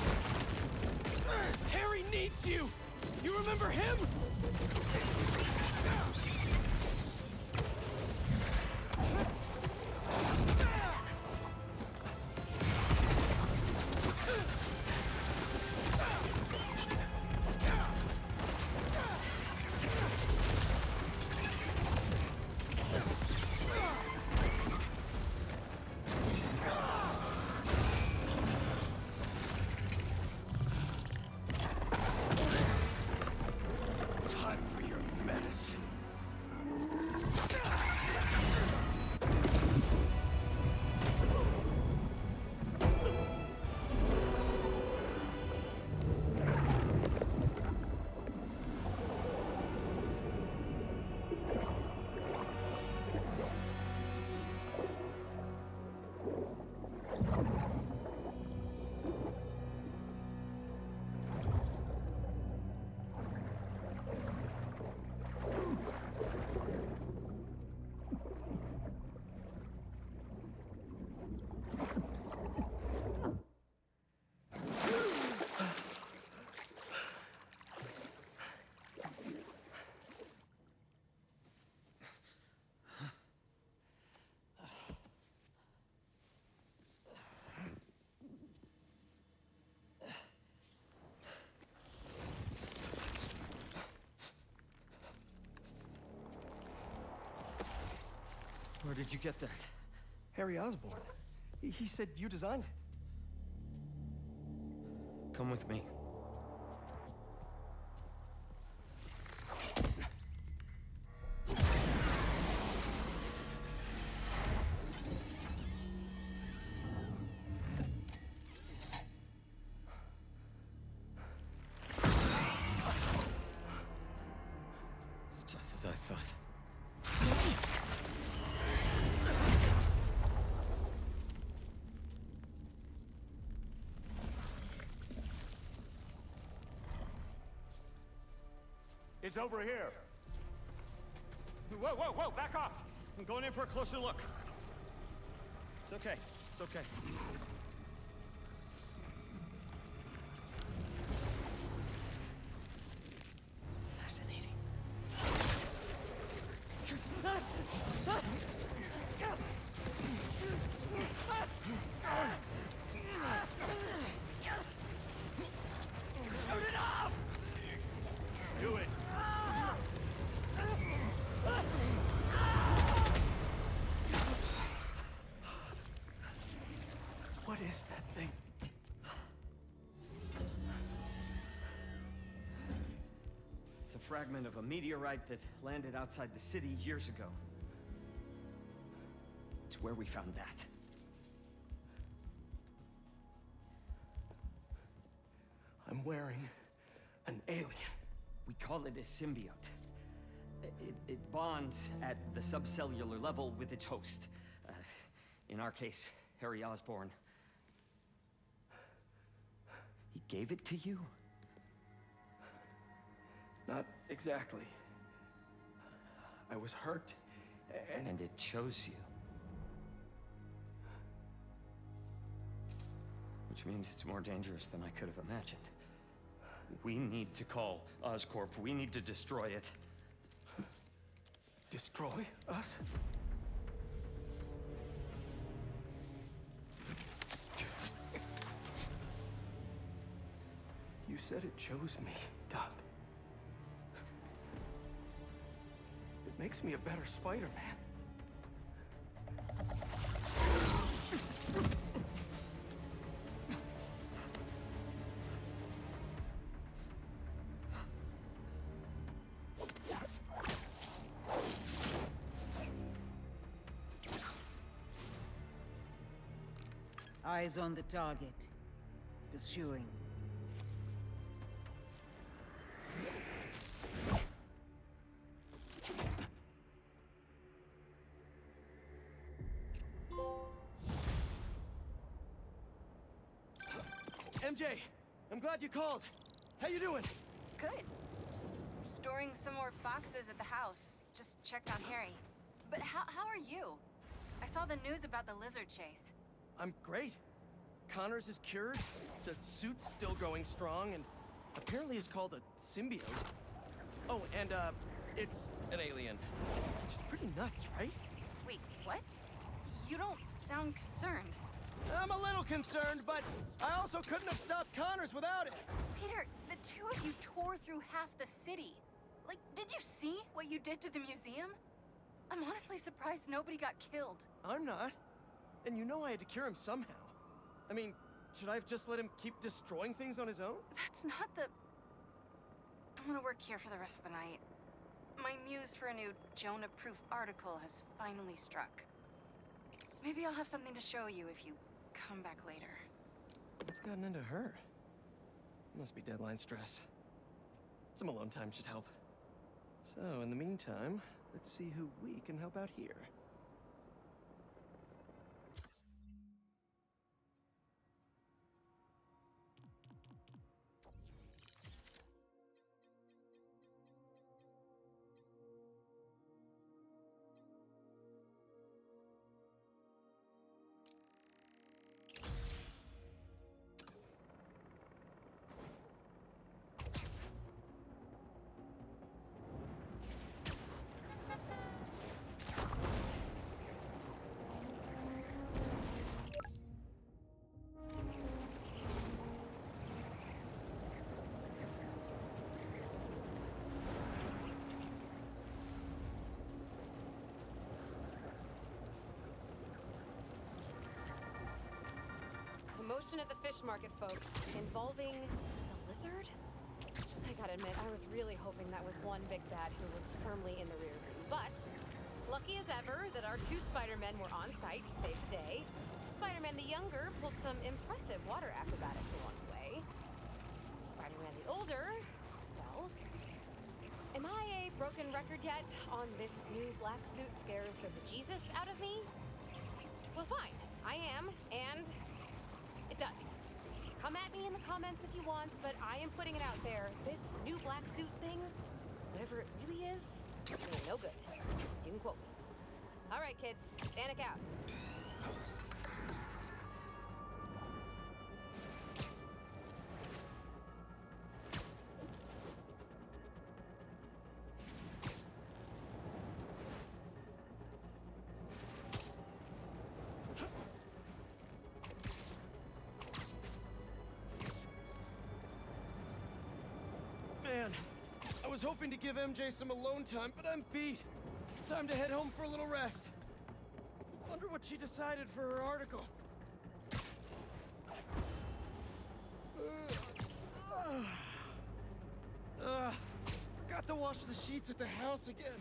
Harry needs you! You remember him? Where did you get that? Harry Osborn. He, he said you designed it. Come with me. It's just as I thought. It's over here. Whoa, whoa, whoa, back off! I'm going in for a closer look. It's okay, it's okay. Fascinating. Shoot it off! Do it. What is that thing? It's a fragment of a meteorite that landed outside the city years ago. It's where we found that. I'm wearing an alien. We call it a symbiote. It, it bonds at the subcellular level with its host. Uh, in our case, Harry Osborn. He gave it to you? Not exactly. I was hurt, and... And it chose you. Which means it's more dangerous than I could have imagined. We need to call Oscorp. We need to destroy it. Destroy us? You said it chose me, Doc. It makes me a better Spider-Man. Eyes on the target. Pursuing. M J, I'm glad you called. How you doing? Good. Storing some more boxes at the house. Just checked on Harry. But how, how are you? I saw the news about the lizard chase. I'm great. Connors is cured, the suit's still growing strong, and apparently is called a symbiote. Oh, and uh, it's an alien. Which is pretty nuts, right? Wait, what? You don't sound concerned. I'm a little concerned, but I also couldn't have stopped Connors without it. Peter, the two of you tore through half the city. Like, did you see what you did to the museum? I'm honestly surprised nobody got killed. I'm not. And you know I had to cure him somehow. I mean, should I have just let him keep destroying things on his own? That's not the... I'm gonna work here for the rest of the night. My muse for a new Jonah-proof article has finally struck. Maybe I'll have something to show you if you come back later. What's gotten into her? Must be deadline stress. Some alone time should help. So, in the meantime, let's see who we can help out here. Commotion at the fish market, folks, involving the lizard? I gotta admit, I was really hoping that was one big bad who was firmly in the rear view. But, lucky as ever that our two Spider-Men were on site to save the day. Spider-Man the younger pulled some impressive water acrobatics along the way. Spider-Man the older, well... Am I a broken record yet on this new black suit scares the bejesus out of me? Well, fine. I am, and... it does. Come at me in the comments if you want, but I am putting it out there. This new black suit thing, whatever it really is, it ain't no good. You can quote me. All right, kids, Danik out. Man, I was hoping to give M J some alone time, but I'm beat. Time to head home for a little rest. Wonder what she decided for her article. Uh, uh, forgot to wash the sheets at the house again.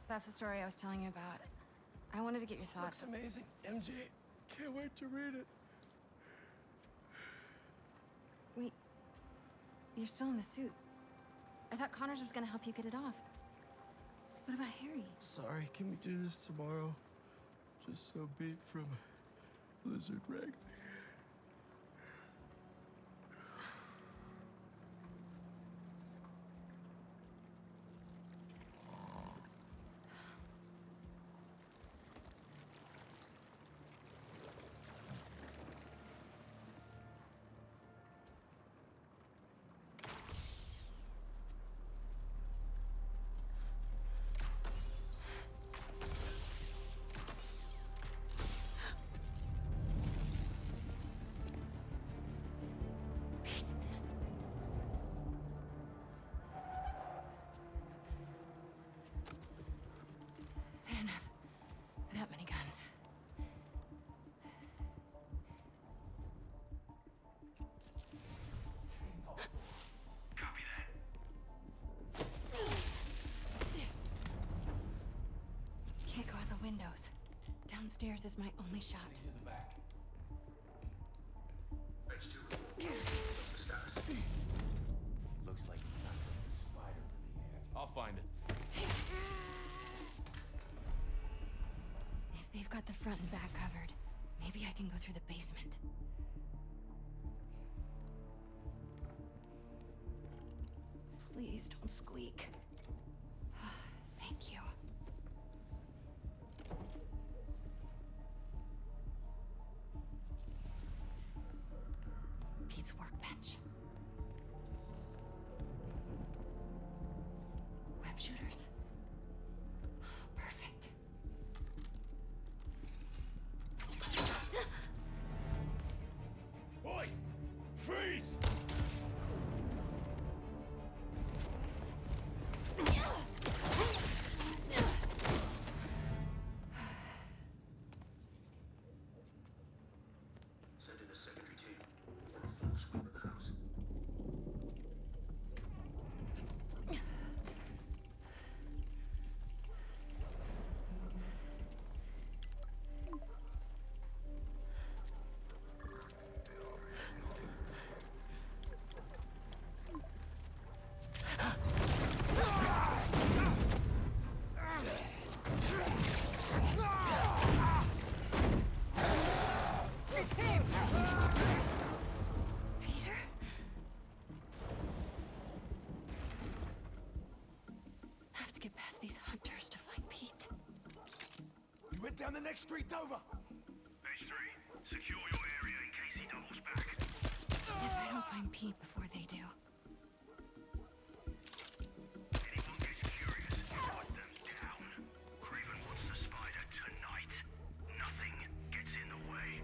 That's the story I was telling you about. I wanted to get your thoughts. Looks amazing, M J. Can't wait to read it. Wait. You're still in the suit. I thought Connors was gonna help you get it off. What about Harry? Sorry, can we do this tomorrow? Just so beat from lizard wrangling. They don't have that many guns. Copy that. Can't go out the windows. Downstairs is my only shot. H two report. What's the status? Looks like he's not putting the spider in the air. I'll find it. If they've got the front and back covered, maybe I can go through the basement. Please don't squeak. Thank you. Pete's workbench. Web shooters. Perfect. Boy! Freeze! Send in a secondary team for a full sweep of the house. It's him! Peter? Have to get past these hunters to find Pete. You went down the next street over! H three, secure your area in case he doubles back. If I don't find Pete before they do. Anyone gets curious, put them down. Craven wants the spider tonight. Nothing gets in the way.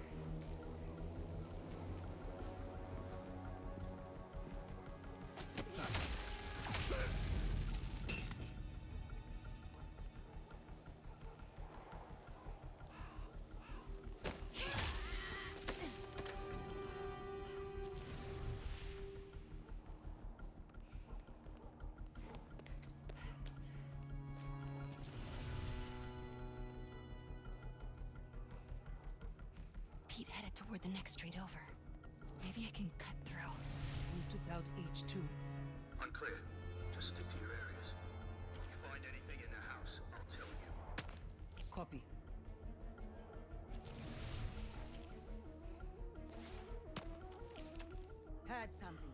Pete headed toward the next street over. Maybe I can cut through. We took out H two. Unclear. Just stick to your areas. If you find anything in the house, I'll tell you. Copy. Had something.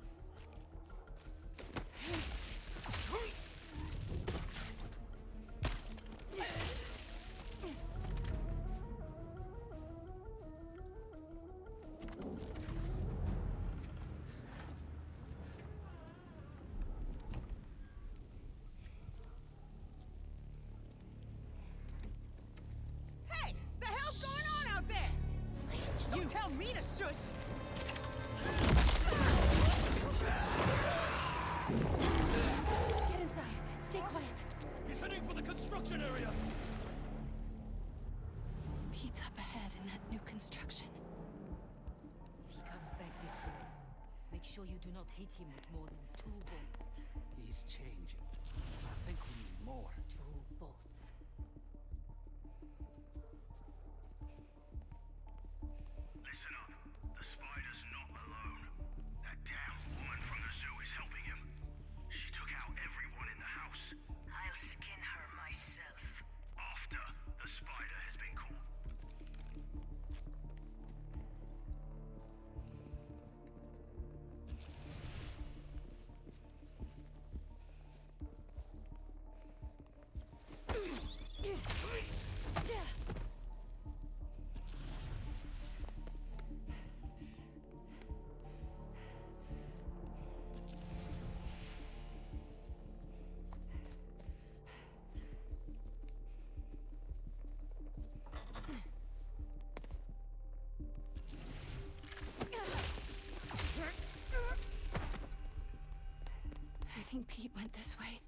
Hey! The hell's going on out there? Please, just You tell me to shush! get inside. Stay quiet. He's heading for the construction area! Pete's up ahead in that new construction. If he comes back this way, make sure you do not hit him with more than two bullets. He's changing. I think we need more. Two bolts. think Pete went this way.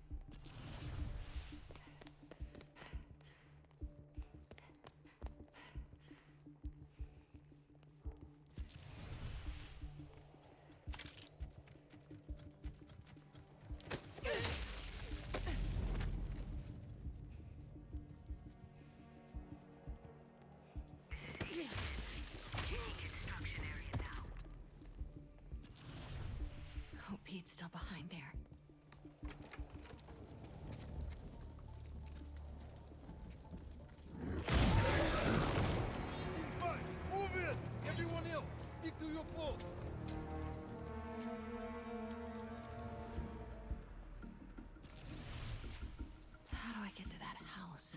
Hope Pete's still behind there. Move in! Everyone else, stick to your post! How do I get to that house?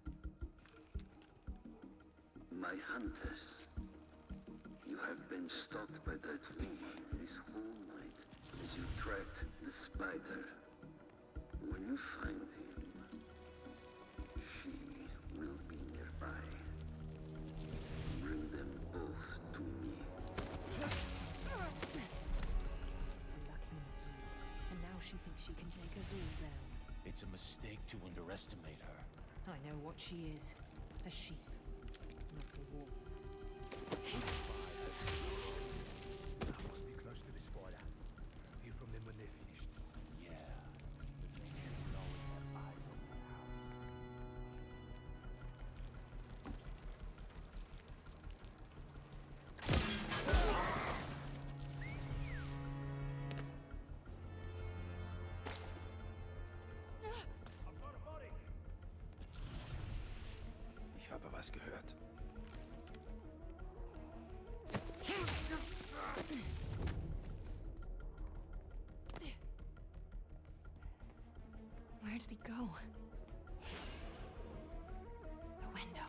My hunters, you have been stalked by that woman this whole night as you tracked the spider. When you find him, she will be nearby. Bring them both to me. And now she thinks she can take us all down. It's a mistake to underestimate her. I know what she is. A sheep, not a wolf. That must be close to the spider. Hear from them when they're finished. Yeah, but they should always have eyes on that house. Ich habe was gehört. Where did he go? The window.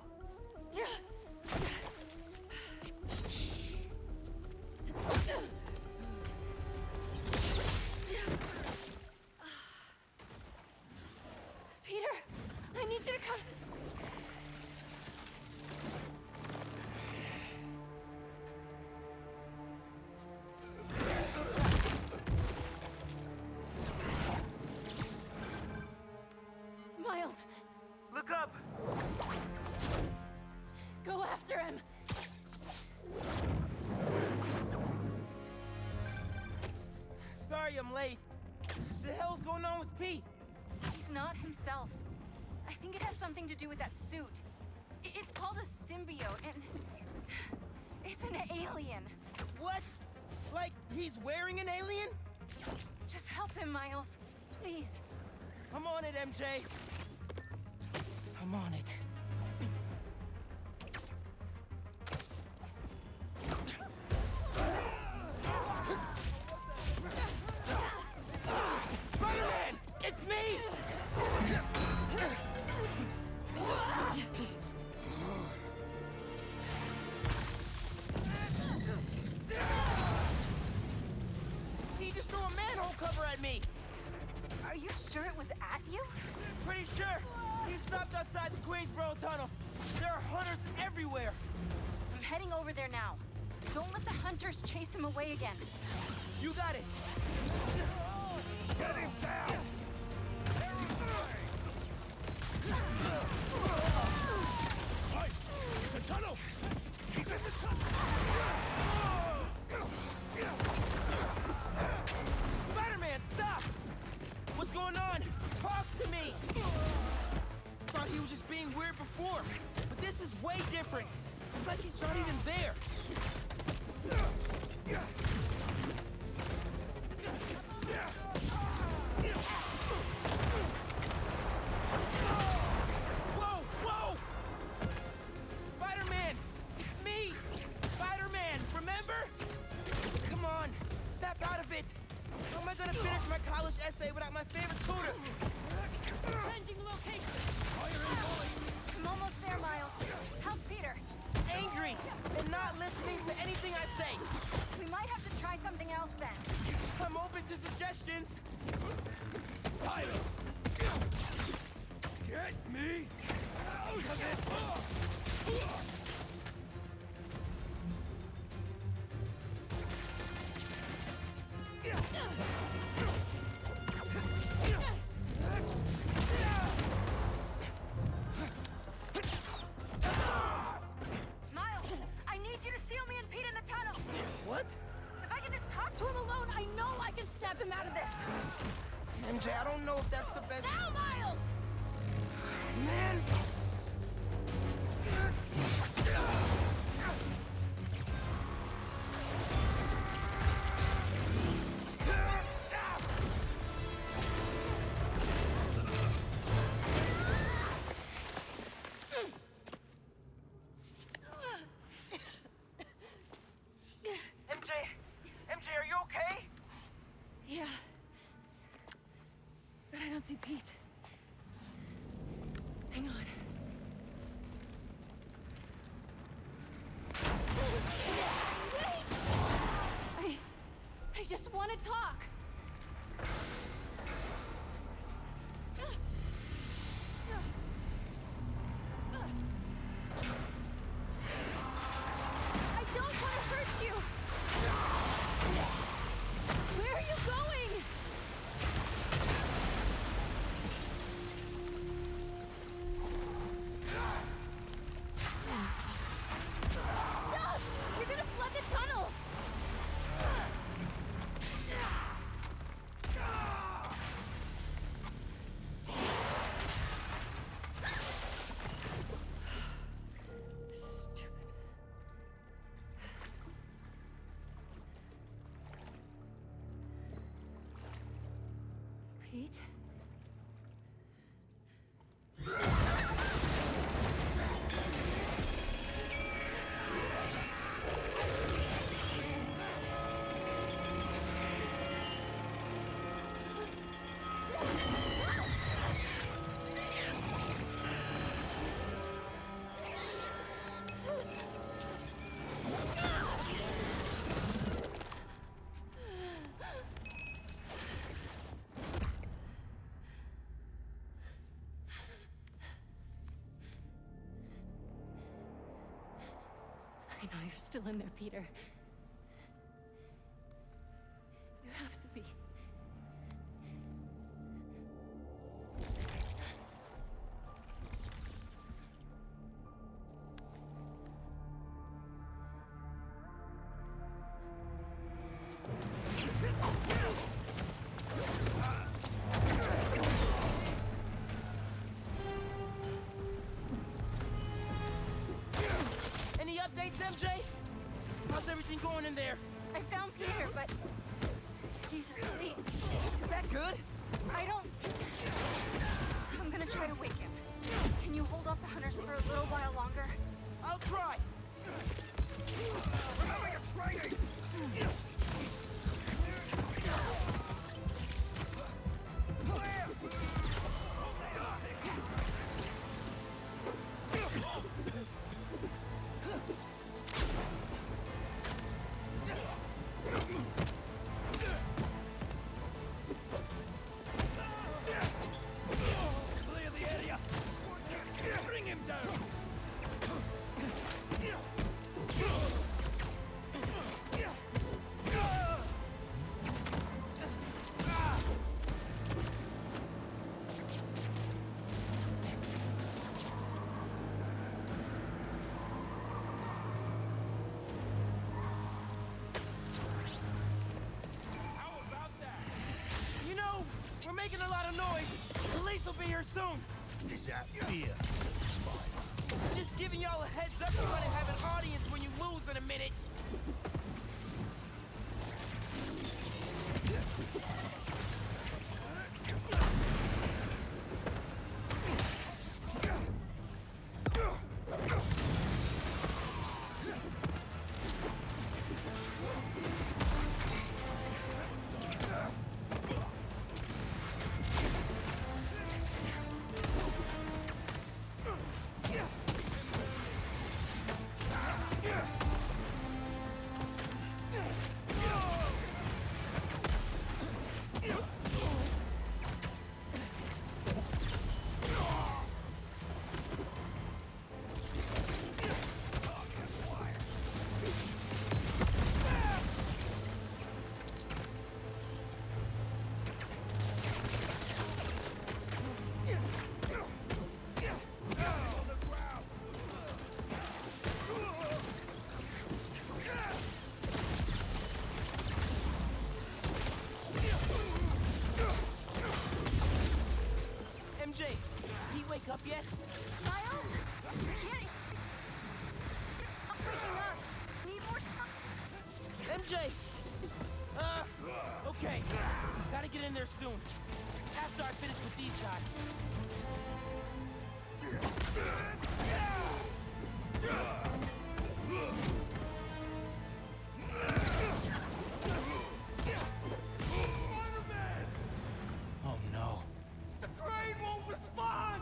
Peter, I need you to come. Miles, Look up! go after him. Sorry I'm late. What the hell's going on with Pete? He's not himself. I think it has something to do with that suit. I- It's called a symbiote, and it's an alien. What? Like he's wearing an alien? Just help him, Miles. Please. I'm on it, M J. I'm on it. Spider-Man! It's me! He just threw a manhole cover at me! Are you sure it was at you? Pretty sure. He stopped outside the Queensboro tunnel. There are hunters everywhere. I'm heading over there now. Don't let the hunters chase him away again. You got it. Get him down! Right! The tunnel! Keep in the tunnel! Spider-Man, stop! What's going on? Talk to me! Thought he was just being weird before, but this is way different. It's like he's not even there. Whoa, whoa! Spider-Man, it's me! Spider-Man, remember? Come on, snap out of it. How am I gonna finish my college essay without my favorite tutor? Changing location. I'm almost there, Miles. How's Peter? Angry and not listening to anything I say. We might have to try something else then. I'm open to suggestions. Tyler! Get me out of it! grab them out of this. M J, I don't know if that's the best. Now, Miles! Man! M J! M J, are you okay? Yeah. But I don't see Pete. Hang on. Wait! I... I just want to talk. I don't want to hurt you! Where are you going? Stop! You're gonna flood the tunnel! Stupid. Pete? I know you're still in there, Peter. You have to be. Any updates, M J? How's everything going in there? I found Peter, but he's asleep. Is that good? I don't... I'm gonna try to wake him. Can you hold off the hunters for a little while longer? I'll try. Remember your training! Clear the area! Bring him down! You know, we're making a lot of noise. Police will be here soon. Is that fear? Just giving y'all a heads up we're gonna have an audience when you lose in a minute. yet? Miles? I can't... I'm freaking up. Need more time. M J! Uh, okay. Gotta get in there soon. After I finish with these guys. Oh no. The crane won't respond!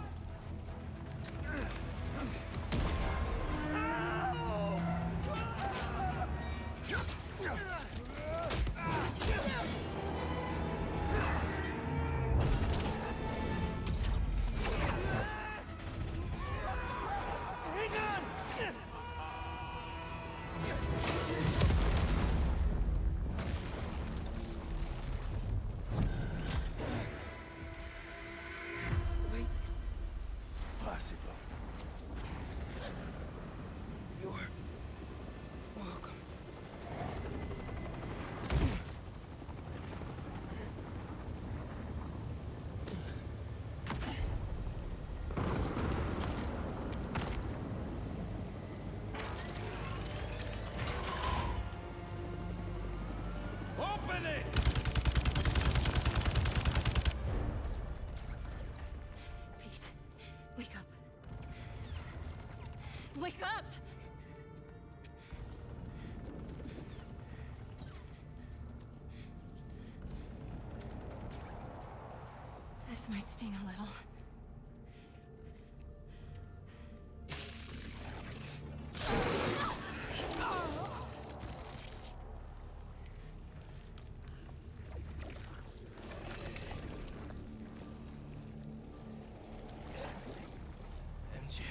Open it! Pete, wake up. Wake up! This might sting a little. M J.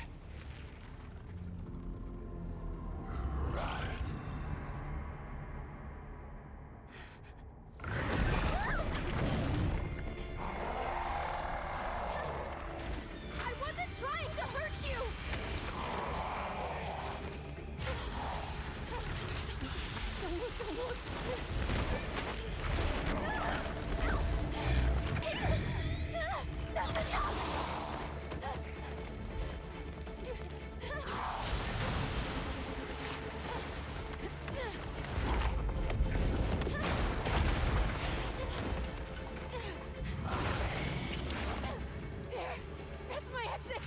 I wasn't trying to hurt you! Don't look, don't look! That's enough! There! That's my exit!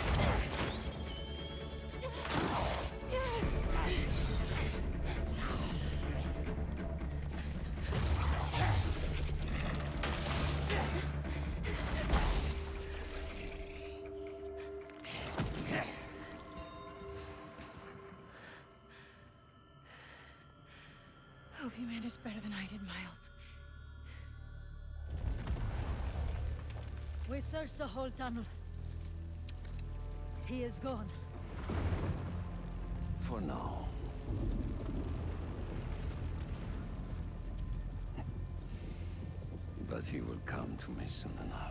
Hope you managed better than I did, Miles. We searched the whole tunnel. He is gone. For now. But he will come to me soon enough.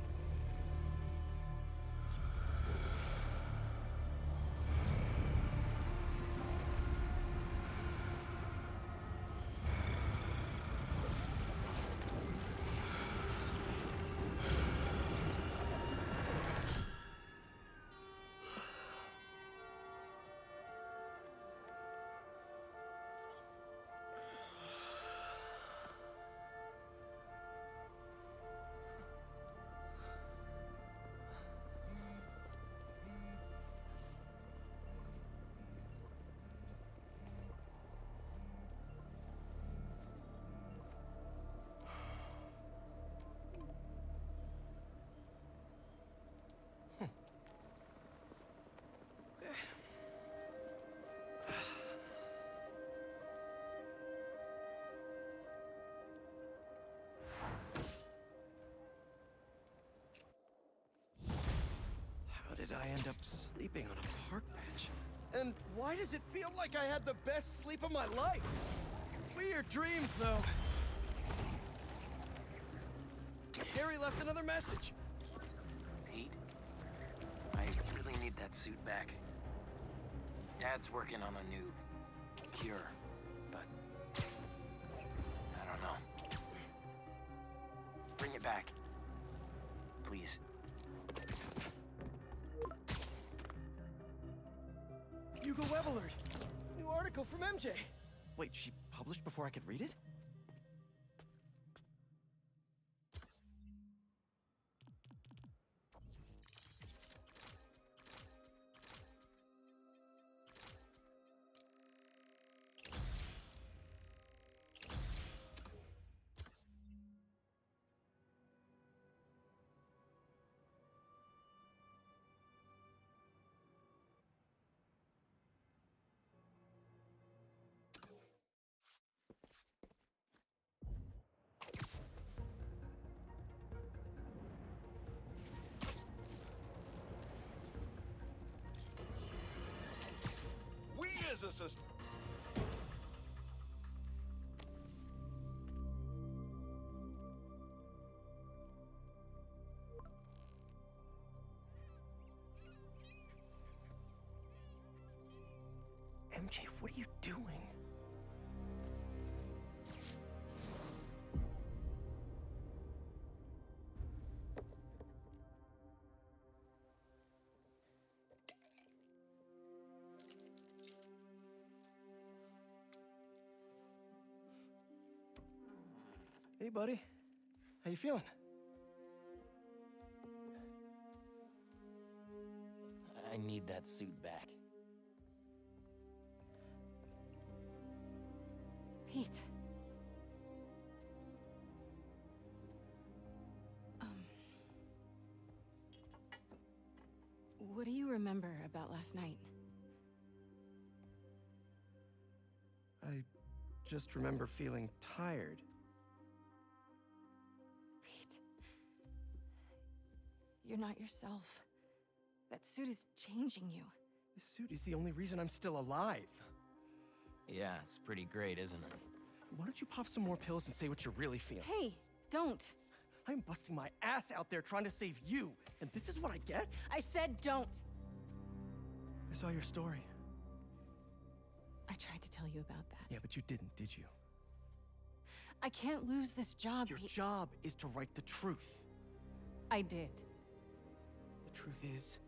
How did I end up sleeping on a park bench? And why does it feel like I had the best sleep of my life? Weird dreams, though. Harry left another message. Pete, I really need that suit back. Dad's working on a new cure, but I don't know. Bring it back, please. Hugo Web alert! New article from M J! Wait, she published before I could read it? We as a system. M J, what are you doing? Hey, buddy. How you feeling? I need that suit back. Pete. Um... What do you remember about last night? I just remember feeling tired. You're not yourself. That suit is changing you. This suit is the only reason I'm still alive. Yeah, it's pretty great, isn't it? Why don't you pop some more pills and say what you really feel? Hey, don't. I'm busting my ass out there trying to save you, and this is what I get? I said don't. I saw your story. I tried to tell you about that. Yeah, but you didn't, did you? I can't lose this job. Your Pete. job is to write the truth. I did. The truth is,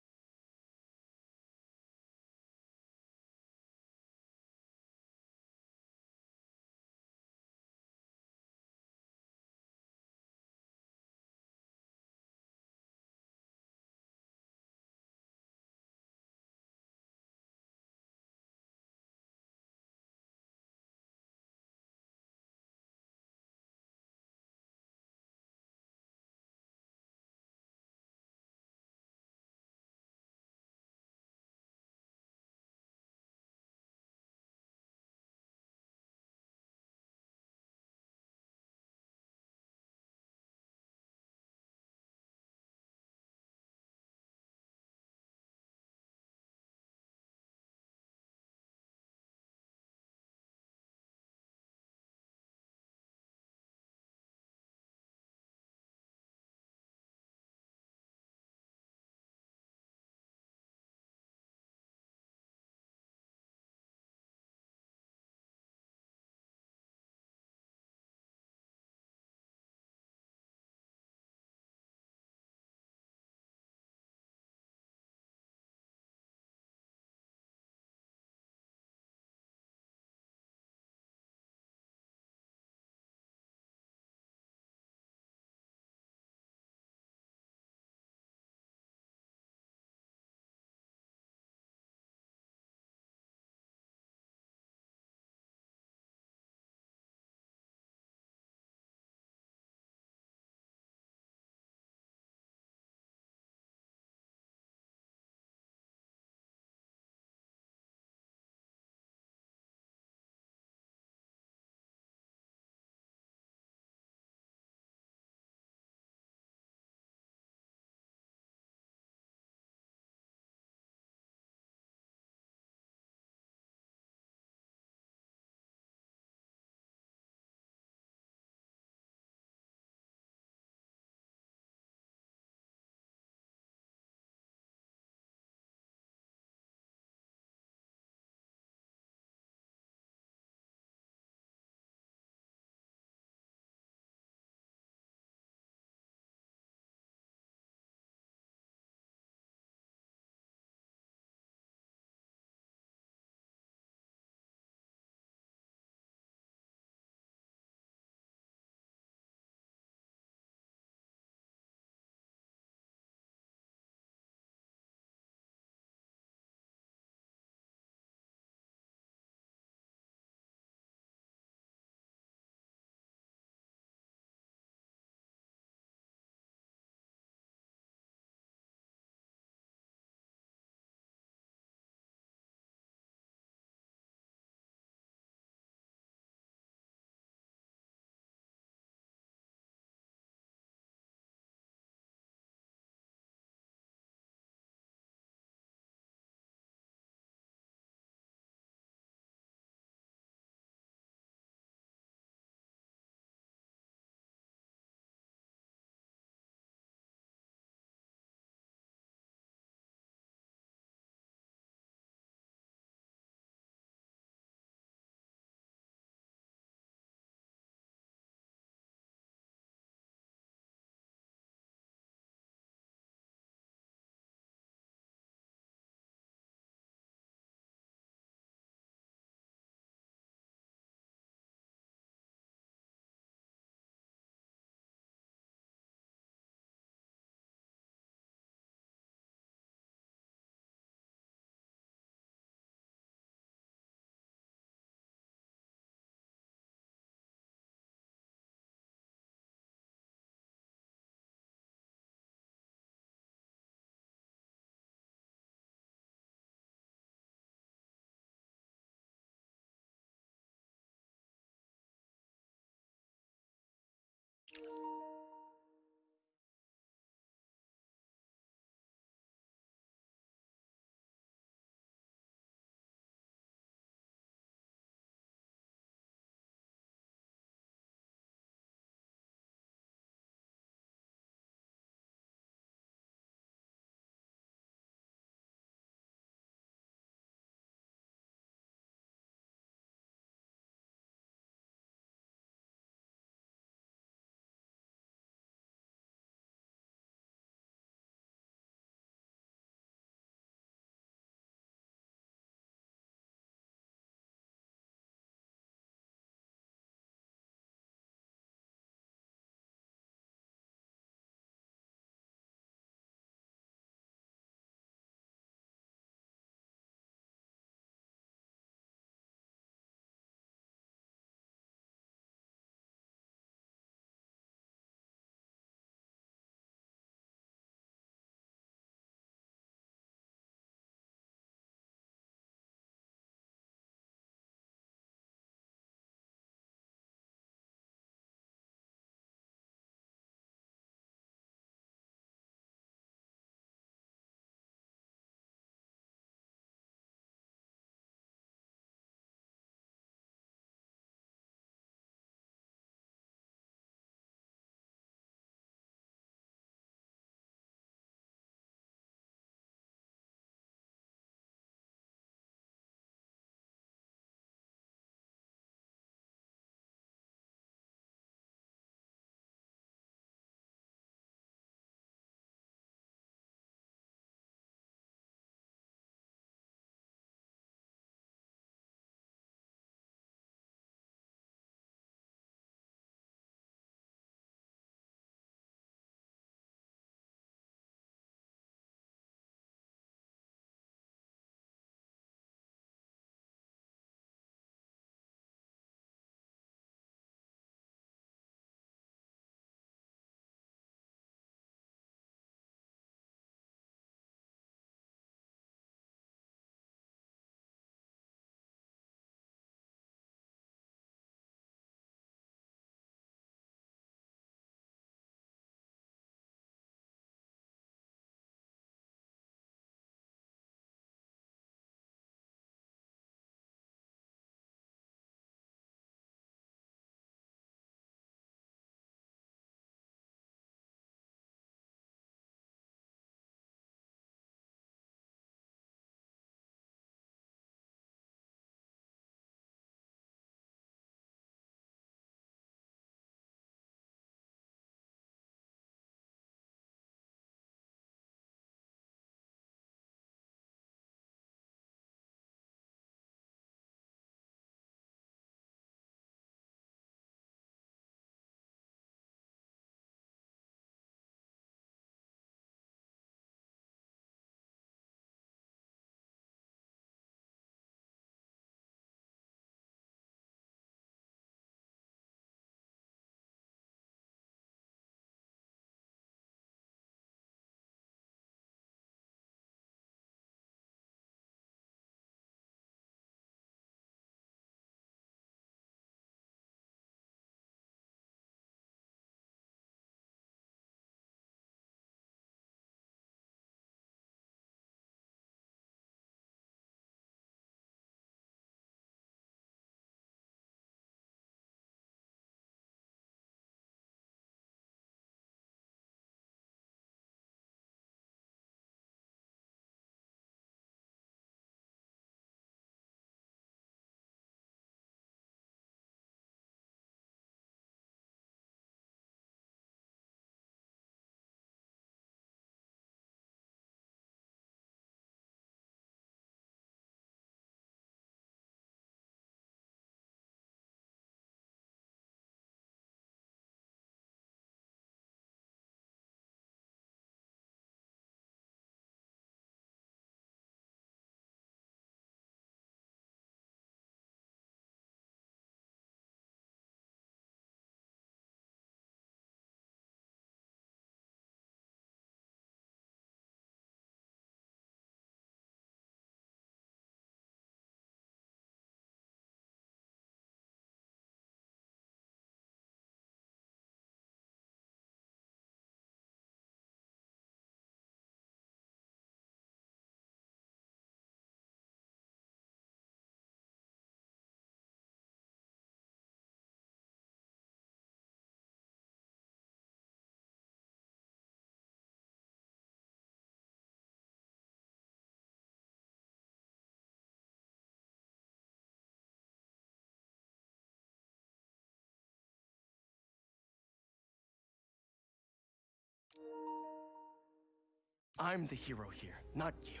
I'm the hero here, not you.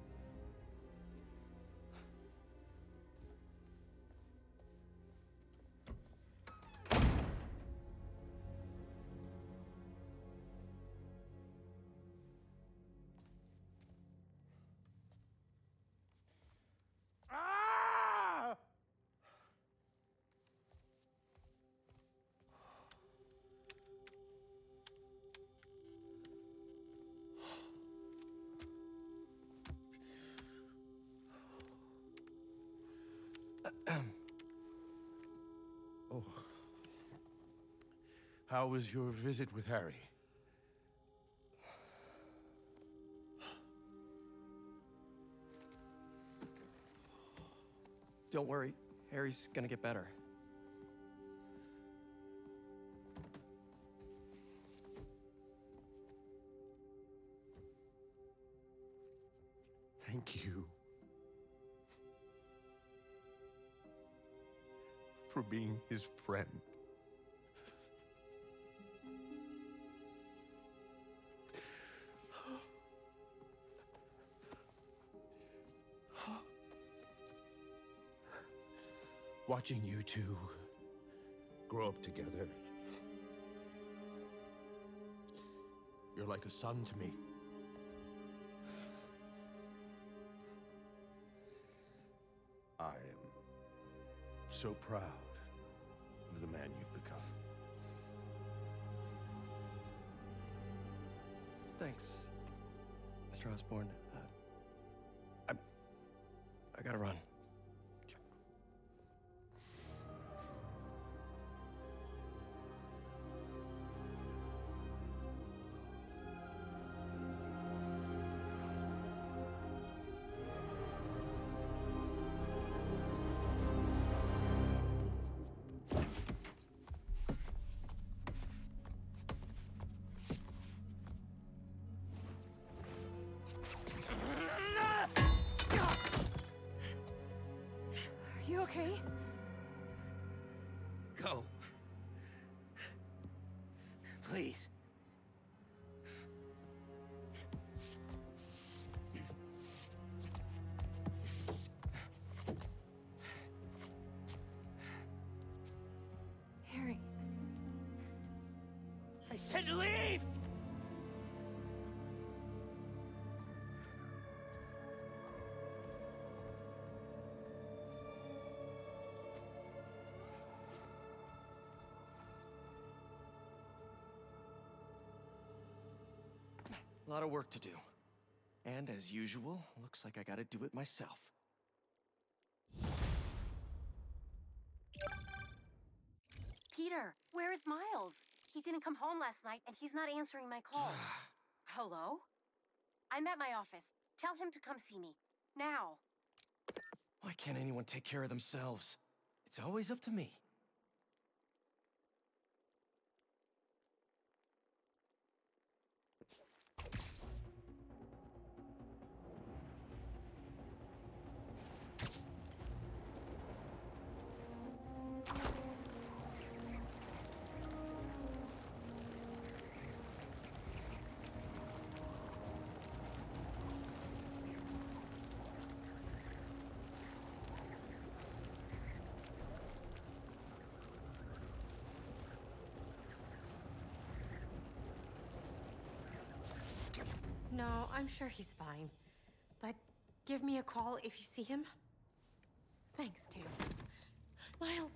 Oh. How was your visit with Harry? Don't worry, Harry's gonna get better. Thank you for being his friend. Watching you two grow up together. You're like a son to me. I am so proud of the man you've become. Thanks, Mister Osborn. Uh, I... I gotta run. Are you okay? Go. Please. Harry. I said leave! A lot of work to do. And as usual, looks like I gotta do it myself. Peter, where is Miles? He didn't come home last night, and he's not answering my calls. Hello? I'm at my office. Tell him to come see me. Now. Why can't anyone take care of themselves? It's always up to me. No, I'm sure he's fine. But give me a call if you see him. Thanks, Tim. Miles!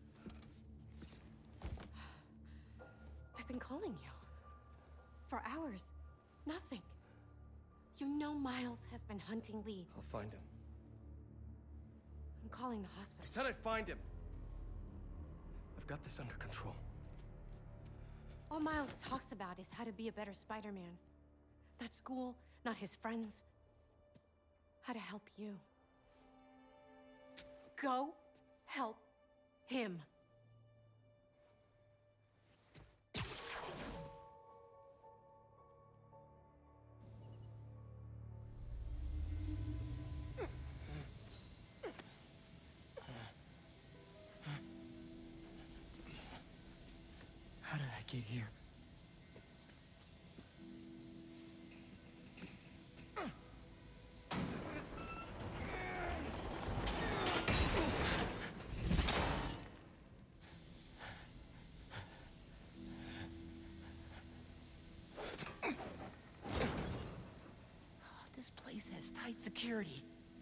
I've been calling you. For hours. Nothing. You know Miles has been hunting Lee. I'll find him. I'm calling the hospital. I said I'd find him! I've got this under control. All Miles talks about is how to be a better Spider-Man. Not school, not his friends. How to help you. Go help him. How did I get here? Great security.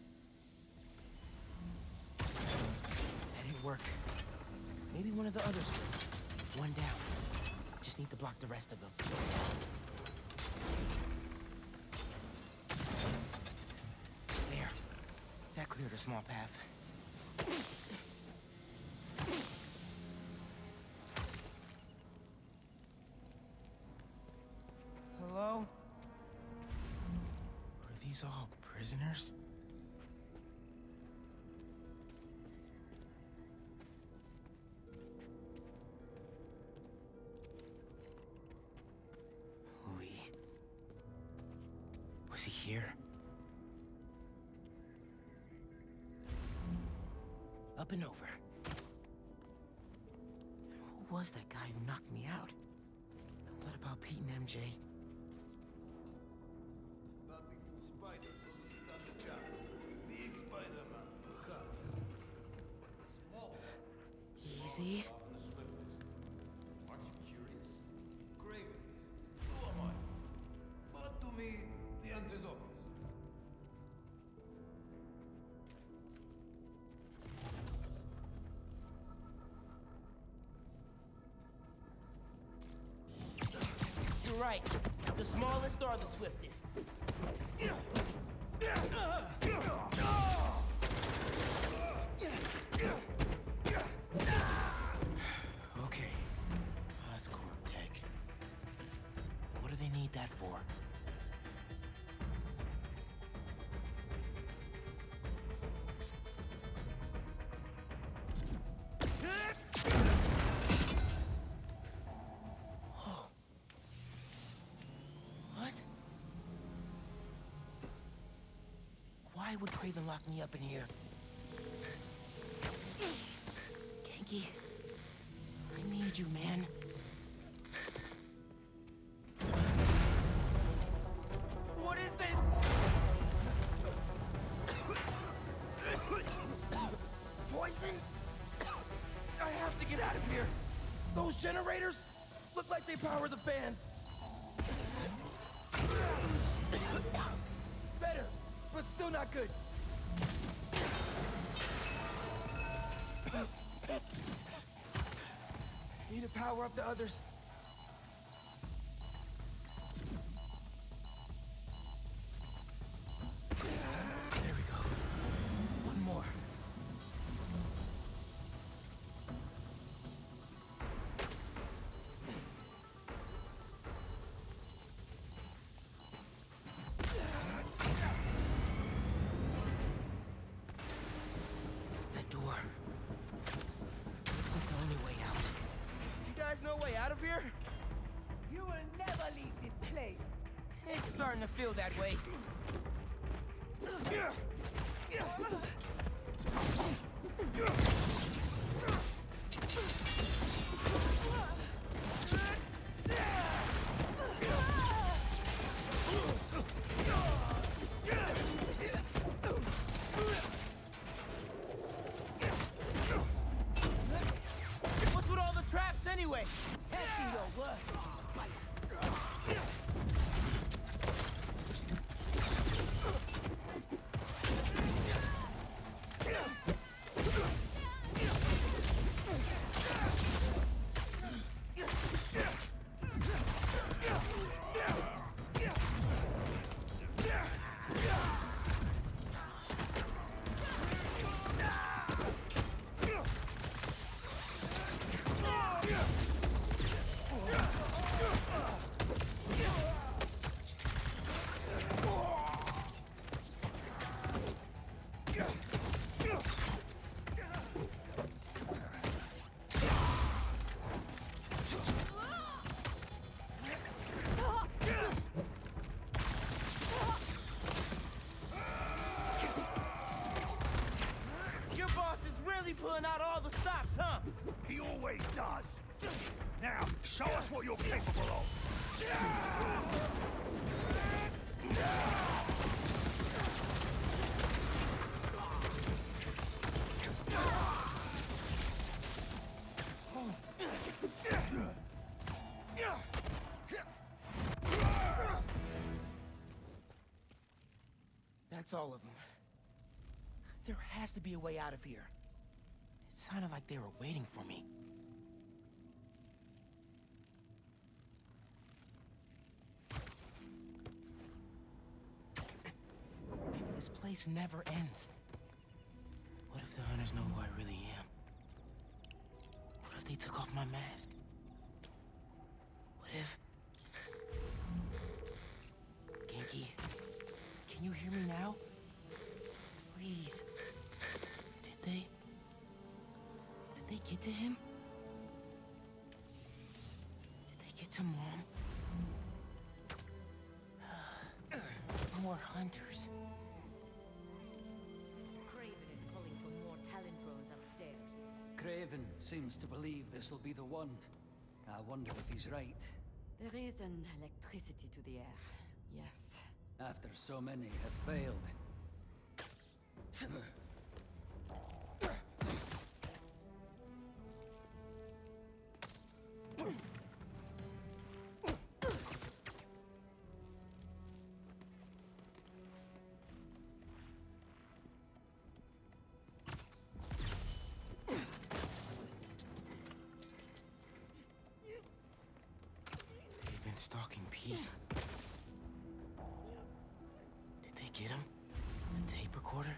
That didn't work. Maybe one of the others will. One down. Just need to block the rest of them. There. That cleared a small path. Hello? Are these all prisoners? Lee. Was he here? Up and over. Who was that guy who knocked me out? And what about Pete and M J? Spider doesn't stand a chance. Big Spider-Man, come. Small. Easy. Aren't you curious? Kravens. Who am I? But to me, the answer is obvious. You're right. The smallest are the swiftest. Okay. Oscorp tech. What do they need that for? What? Why would Craven lock me up in here? Genki, I need you, man. What is this? Poison? I have to get out of here. Those generators look like they power the fans. Better, but still not good. Need to power up the others. There we go. One more. That door. Looks like the only way out. You guys no way out of here? You will never leave this place. It's starting to feel that way. What's with all the traps anyway? Testing your worth, Spider. Your boss is really pulling out all the stops, huh? He always does. Now, show us what you're capable of. That's that's all of them. There has to be a way out of here. It sounded like they were waiting for me. This place never ends. What if the hunters know who I really am? What if they took off my mask? What if... Genki, can you hear me now? Please. Did they... Did they get to him? Did they get to Mom? More hunters. Craven is calling for more talent drones upstairs. Craven seems to believe this will be the one. I wonder if he's right. There is an electricity to the air, yes. After so many have failed. Stalking Pete. Did they get him? The tape recorder?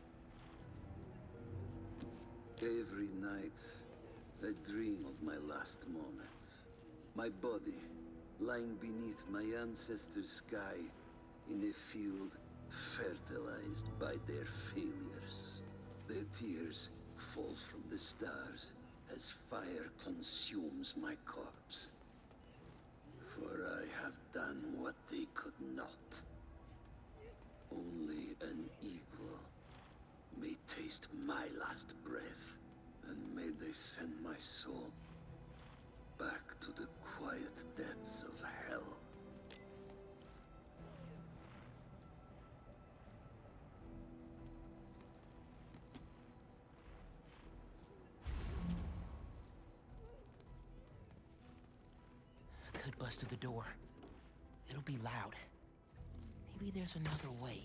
Every night, I dream of my last moments. My body lying beneath my ancestors' sky in a field fertilized by their failures. Their tears fall from the stars as fire consumes my corpse. For I have done what they could not. Only an equal may taste my last breath, and may they send my soul back to the quiet depths of hell. Could bust through the door. It'll be loud. Maybe there's another way.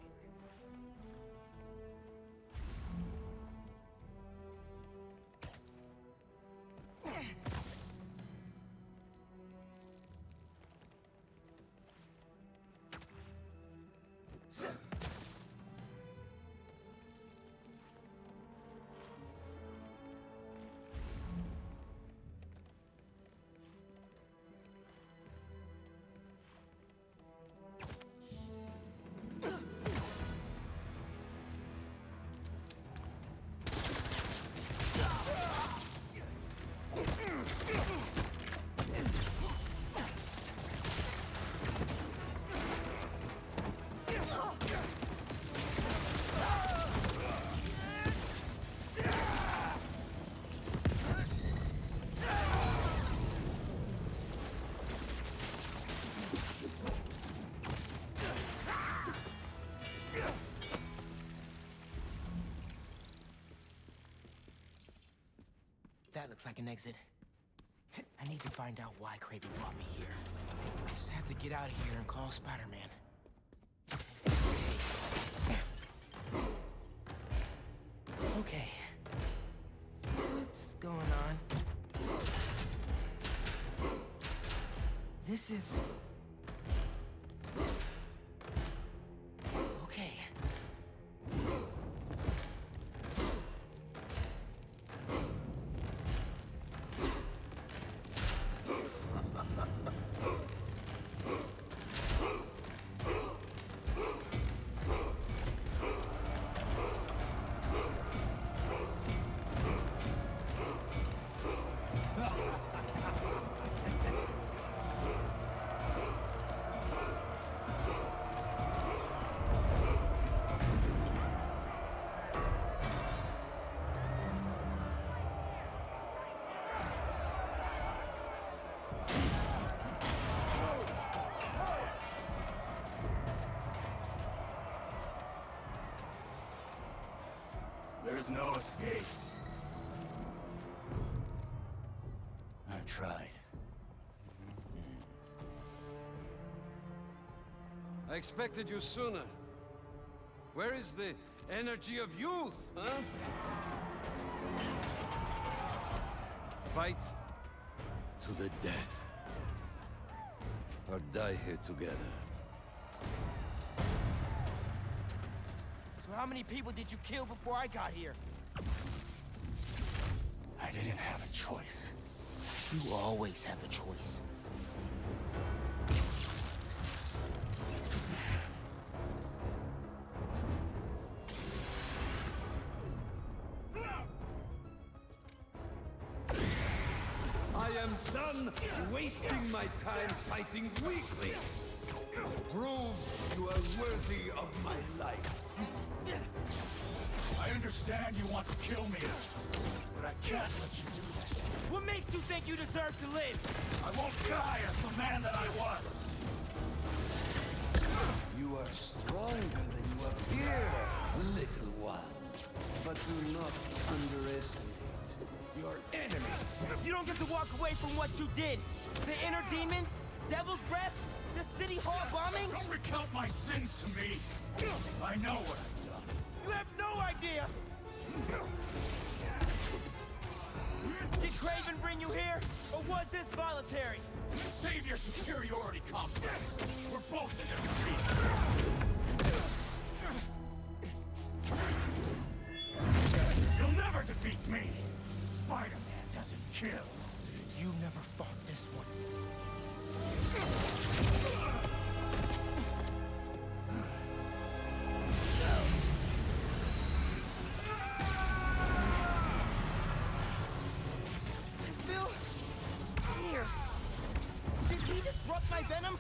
That looks like an exit. I need to find out why Craven brought me here. I just have to get out of here and call Spider-Man. Okay. What's going on? This is... Okay. There's no escape. I tried. I expected you sooner. Where is the energy of youth, huh? Fight to the death. Or die here together. So how many people did you kill before I got here? I didn't have a choice. You always have a choice. I am done wasting my time fighting weaklings. Prove you are worthy of my life. I understand you want to kill me, but I can't let you do that. What makes you think you deserve to live? I won't die as the man that I was. You are stronger than you appear, little one. But do not underestimate your enemy. You don't get to walk away from what you did. The inner demons, devil's breath, the city hall bombing. Don't recount my sins to me. I know what I've done. You have no idea. Did Craven bring you here, or was this voluntary? Save your superiority complex. We're both in it. You'll never defeat me. Spider-Man doesn't kill. You never fought this one. Phil? Here. Did he disrupt my venom?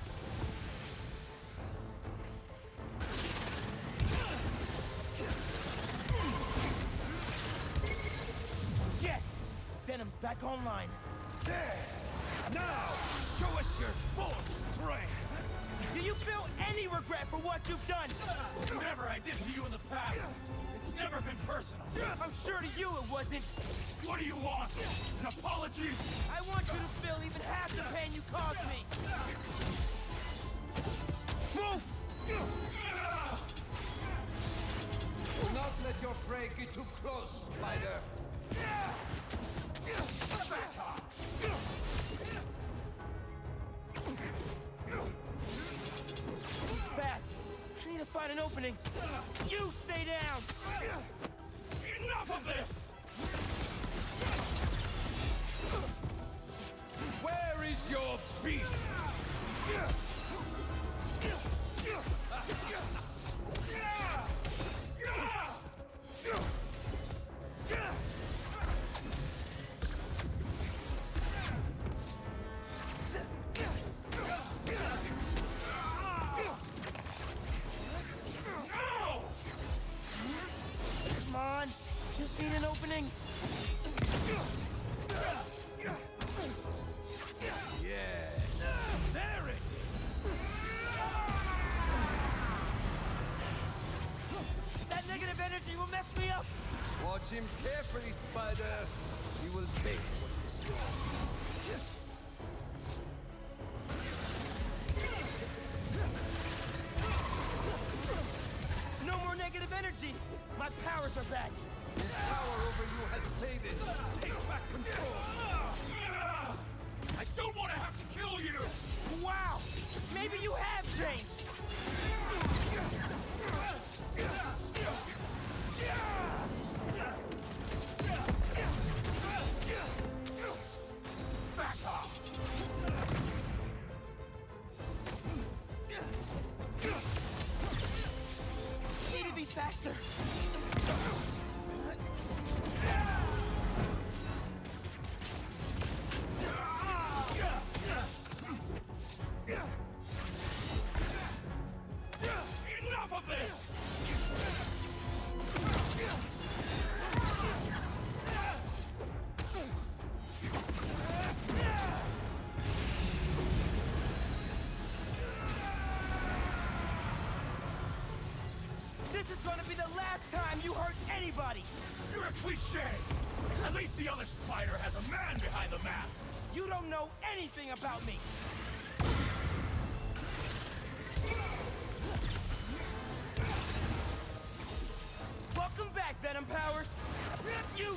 Yes! Venom's back online. There! Now, show us your full strength! Do you feel any regret for what you've done? Whatever I did to you in the past, it's never been personal. I'm sure to you it wasn't. What do you want? An apology? I want you to feel even half the pain you caused me. Move! Do not let your prey get too close, Spider. Fast! I need to find an opening. You stay down! Enough of this! Where is your beast? Come on! Just need an opening! Yeah, there it is! That negative energy will mess me up! Watch him carefully, Spider. He will take what is yours. No more negative energy! My powers are back! His power over you has faded. Take back control. I don't want to have to kill you! Wow! Maybe you have changed! Back off! Need to be faster! Enough of this! This is gonna be the last time you hurt anybody! You're a cliche! At least the other spider has a man behind the mask! You don't know anything about me! Welcome back, Venom Powers! You...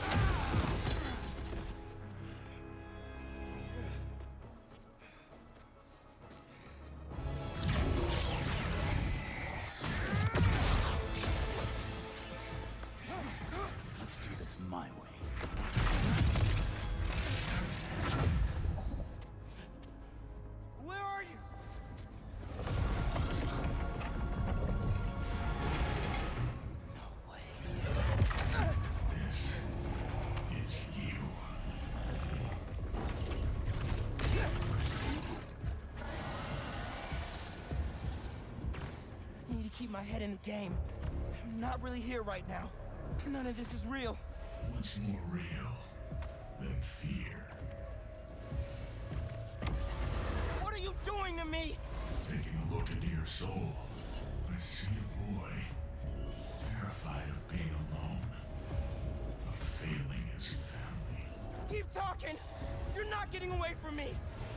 Let's do this my way. Where are you? This is you. I need to keep my head in the game. I'm not really here right now. None of this is real. What's more real than fear? What are you doing to me? Taking a look into your soul, I see a boy terrified of being alone, of failing his family. Keep talking! You're not getting away from me!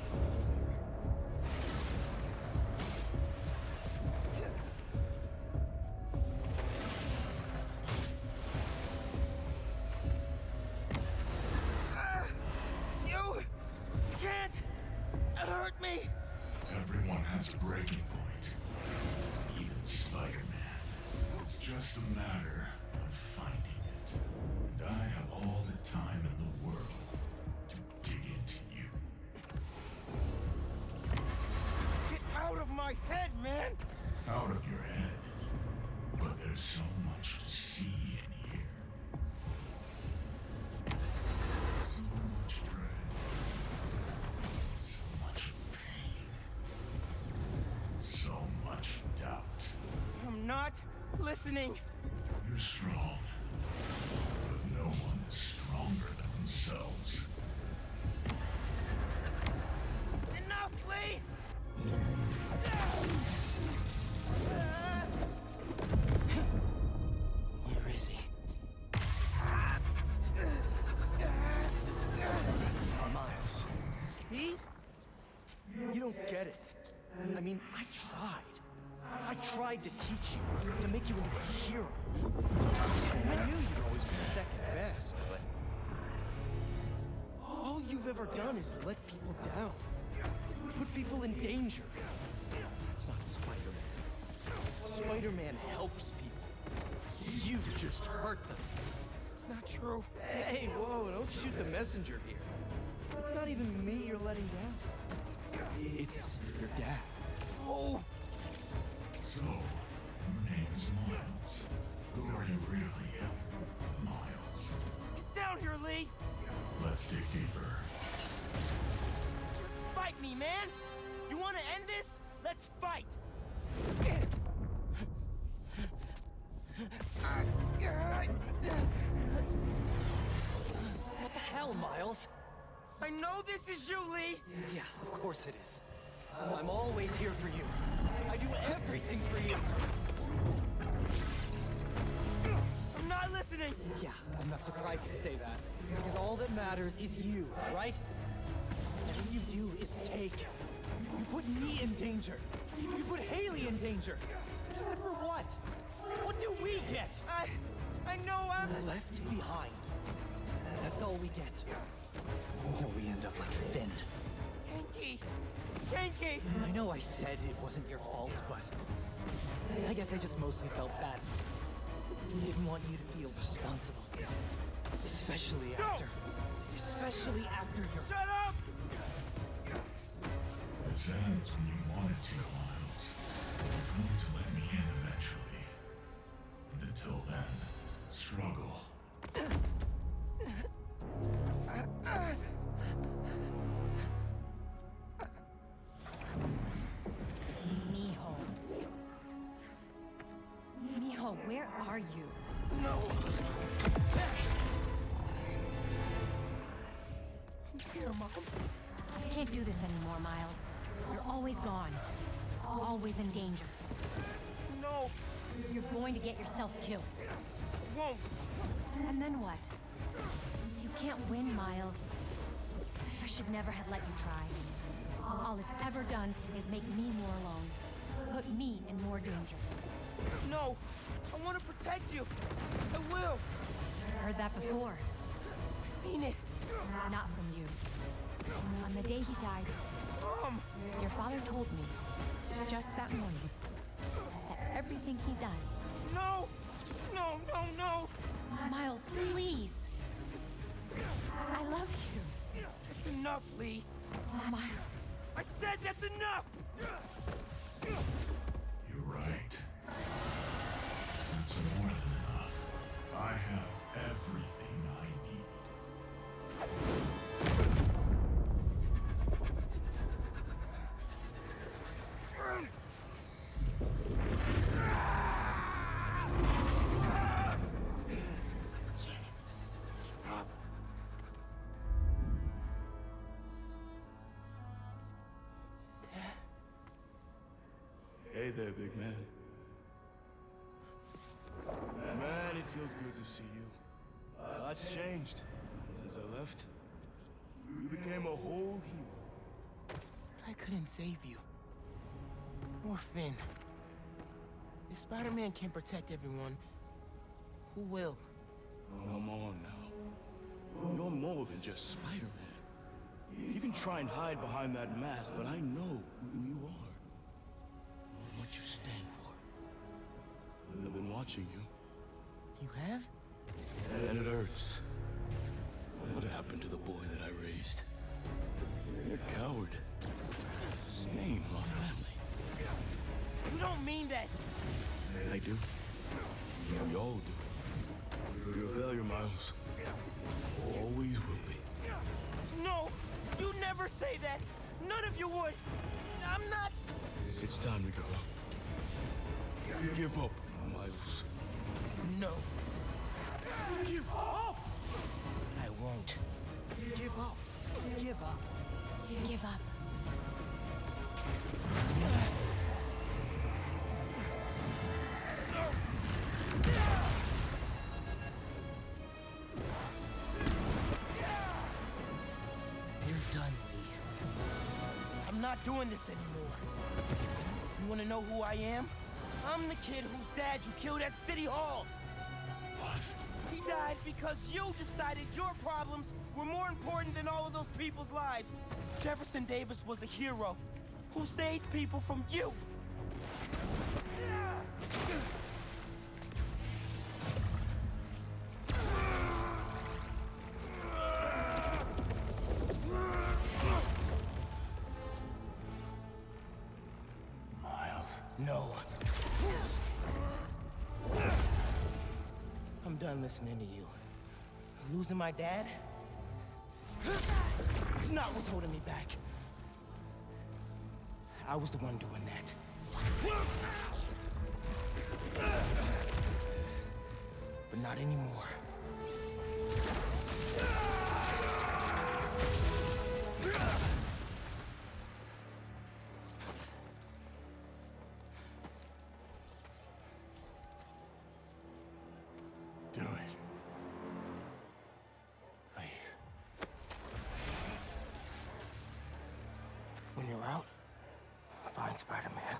You can't hurt me! Everyone has a breaking point. Even Spider-Man. It's just a matter of finding it. And I have all the time in the world to dig into you. Get out of my head, man! Out of your head. But there's so much to see in here. So much dread. So much pain. So much doubt. I'm not listening! You're strong. But no one is stronger than themselves. Enough, Lee! Where is he? Miles. He? You don't get it. I mean, I tried. I tried to teach you, to make you into a hero. I knew you'd always be second best, but... all you've ever done is let people down. Put people in danger. That's not Spider-Man. Spider-Man helps people. You just hurt them. It's not true. Hey, whoa, don't shoot the messenger here. It's not even me you're letting down. It's your dad. Oh! So, your name is Miles. Who are you really, Miles? Get down here, Lee! Let's dig deeper. Just fight me, man! You wanna end this? Let's fight! What the hell, Miles? I know this is you, Lee! Yeah, of course it is. I'm always here for you. I do everything for you. I'm not listening! Yeah, I'm not surprised you'd say that. Because all that matters is you, right? All you do is take. You put me in danger. You put Haley in danger. And for what? What do we get? I... I know I'm... Left behind. That's all we get. Until we end up like Finn. Hanky! Hanky! I know I said it wasn't your fault, but... I guess I just mostly felt bad for you. Didn't want you to feel responsible. Especially after... No! Especially after your... Shut up! This ends when you want it to, Miles. You're going to let me in eventually. And until then, struggle. Mijo. Mijo, where are you? No. I'm here, Mom. I can't do this anymore, Miles. You're always gone. Always in danger. No. You're going to get yourself killed. I won't. And then what? You can't win, Miles. I should never have let you try. All it's ever done is make me more alone. Put me in more danger. No, I want to protect you. I will. Heard that before. I mean it. Not from you. On the day he died, Mom! Your father told me, just that morning, that everything he does... No! No, no, no! Miles, please! I love you. That's enough, Lee. Miles. I said that's enough! You're right. That's more than enough. I have everything I need. Stop. Hey there, big man. Man, it feels good to see you. Lots changed since I left. You became a whole hero. But I couldn't save you. Or Finn. If Spider-Man can't protect everyone, who will? Come on now. You're more than just Spider-Man. You can try and hide behind that mask, but I know who you are. And what you stand for. I've been watching you. You have? And it hurts. What happened to the boy that I raised? You're a coward. Stain on our family. You don't mean that! I do. We all do. You're a failure, Miles. Always will be. No! You never say that! None of you would! I'm not... It's time to go. Give up, Miles. No. Give up! I won't. Give up. Give up. Give up. You're done, Lee. I'm not doing this anymore. You wanna know who I am? I'm the kid whose dad you killed at City Hall. What? He died because you decided your problems were more important than all of those people's lives. Jefferson Davis was a hero who saved people from you. Miles. No. I'm done listening to you. Losing my dad? It's not what's holding me back. I was the one doing that. But not anymore. Do it. Please. When you're out, find Spider-Man.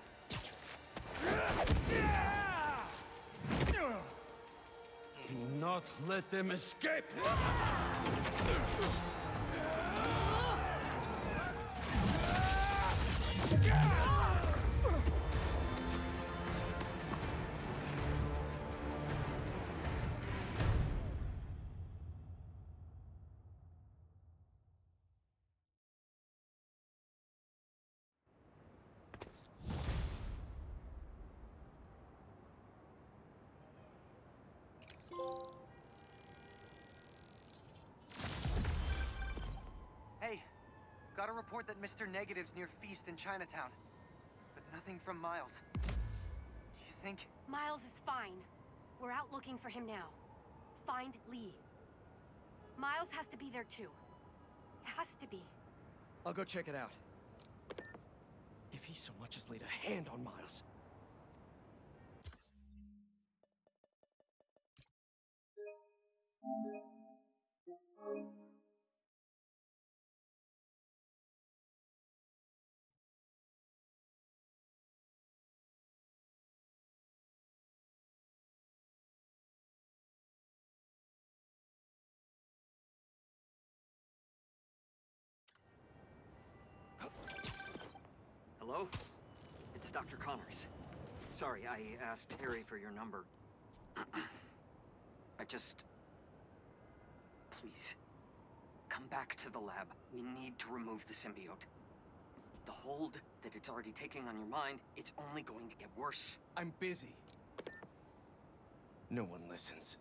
Do not let them escape! Hey, got a report that Mister Negative's near Feast in Chinatown, but nothing from Miles. Do you think... Miles is fine. We're out looking for him now. Find Lee. Miles has to be there too. Has to be. I'll go check it out. If he so much as laid a hand on Miles, Hello? It's Doctor Connors. Sorry, I asked Harry for your number. I just... Please. Come back to the lab. We need to remove the symbiote. The hold that it's already taking on your mind, it's only going to get worse. I'm busy. No one listens.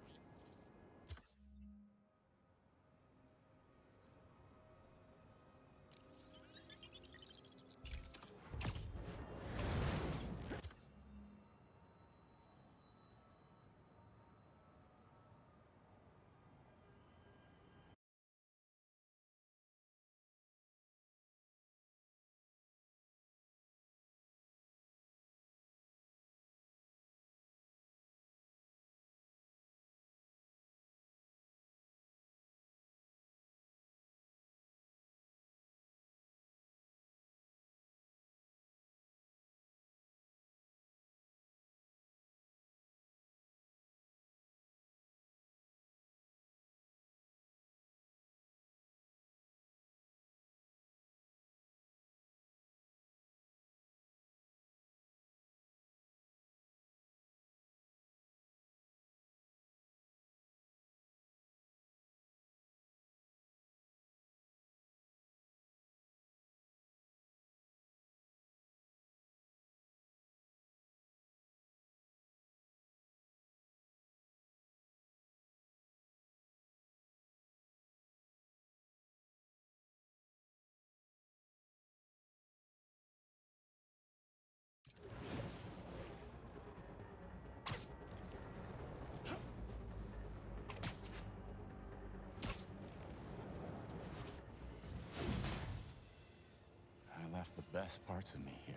I left the best parts of me here.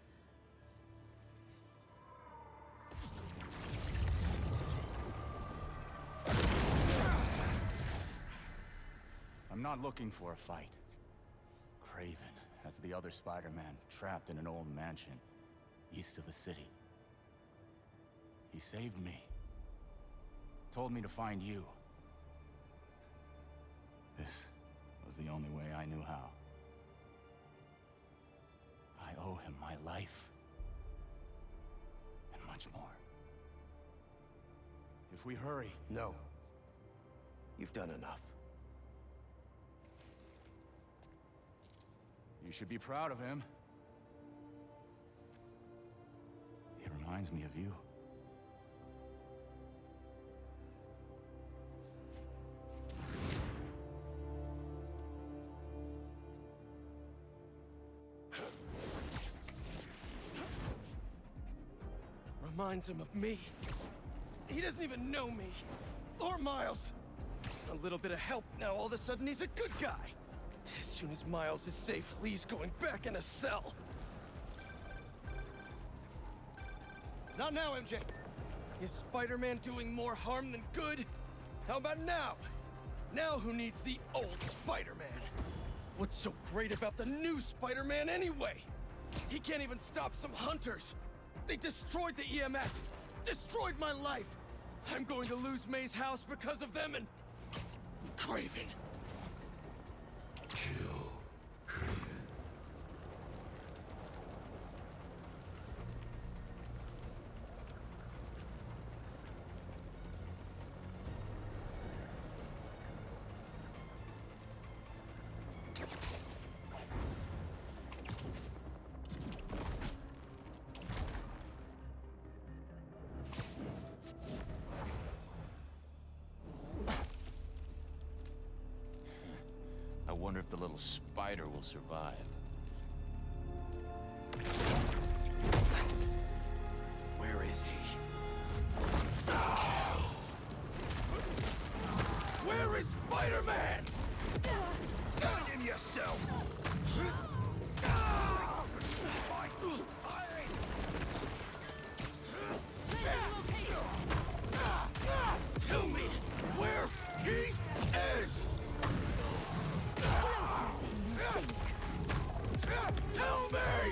I'm not looking for a fight. Craven has the other Spider-Man trapped in an old mansion east of the city. He saved me. Told me to find you. This was the only way I knew how. I owe him my life. And much more. If we hurry... No. You've done enough. You should be proud of him. He reminds me of you. Reminds him of me. He doesn't even know me. Or Miles. A little bit of help now, all of a sudden he's a good guy. As soon as Miles is safe, Lee's going back in a cell. Not now, M J. Is Spider-Man doing more harm than good? How about now? Now who needs the old Spider-Man? What's so great about the new Spider-Man anyway? He can't even stop some hunters. They destroyed the E M F. Destroyed my life. I'm going to lose May's house because of them and... Craven. I wonder if the little spider will survive. Where is he? Where is Spider-Man? Find him yourself! Tell me where he is! Tell me!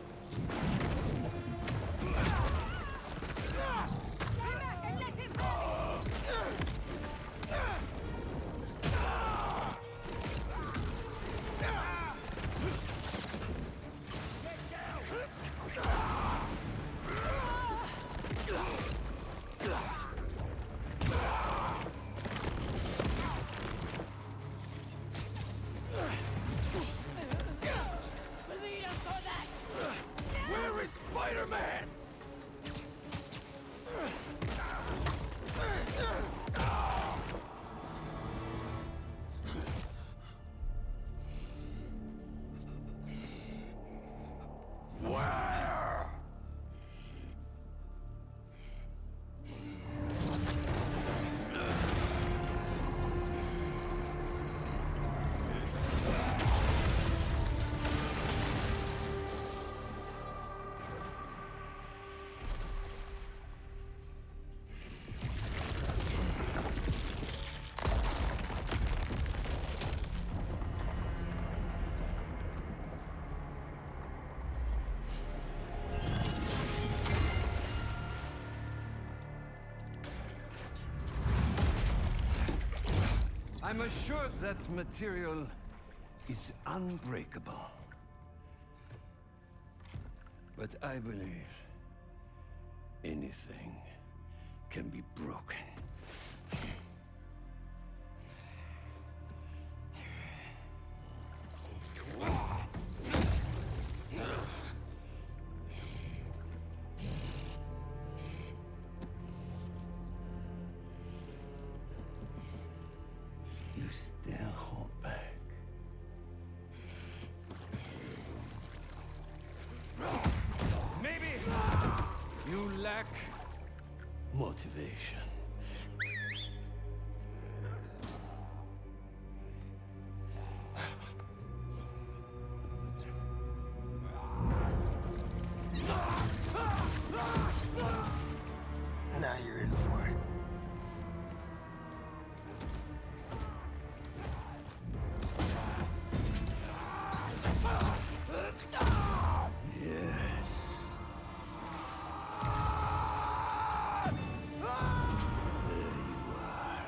Stay back and let him go! I'm assured that material is unbreakable. But I believe anything can be broken. You still hold back. Maybe You lack motivation. Now you're in for it. Yes. There you are.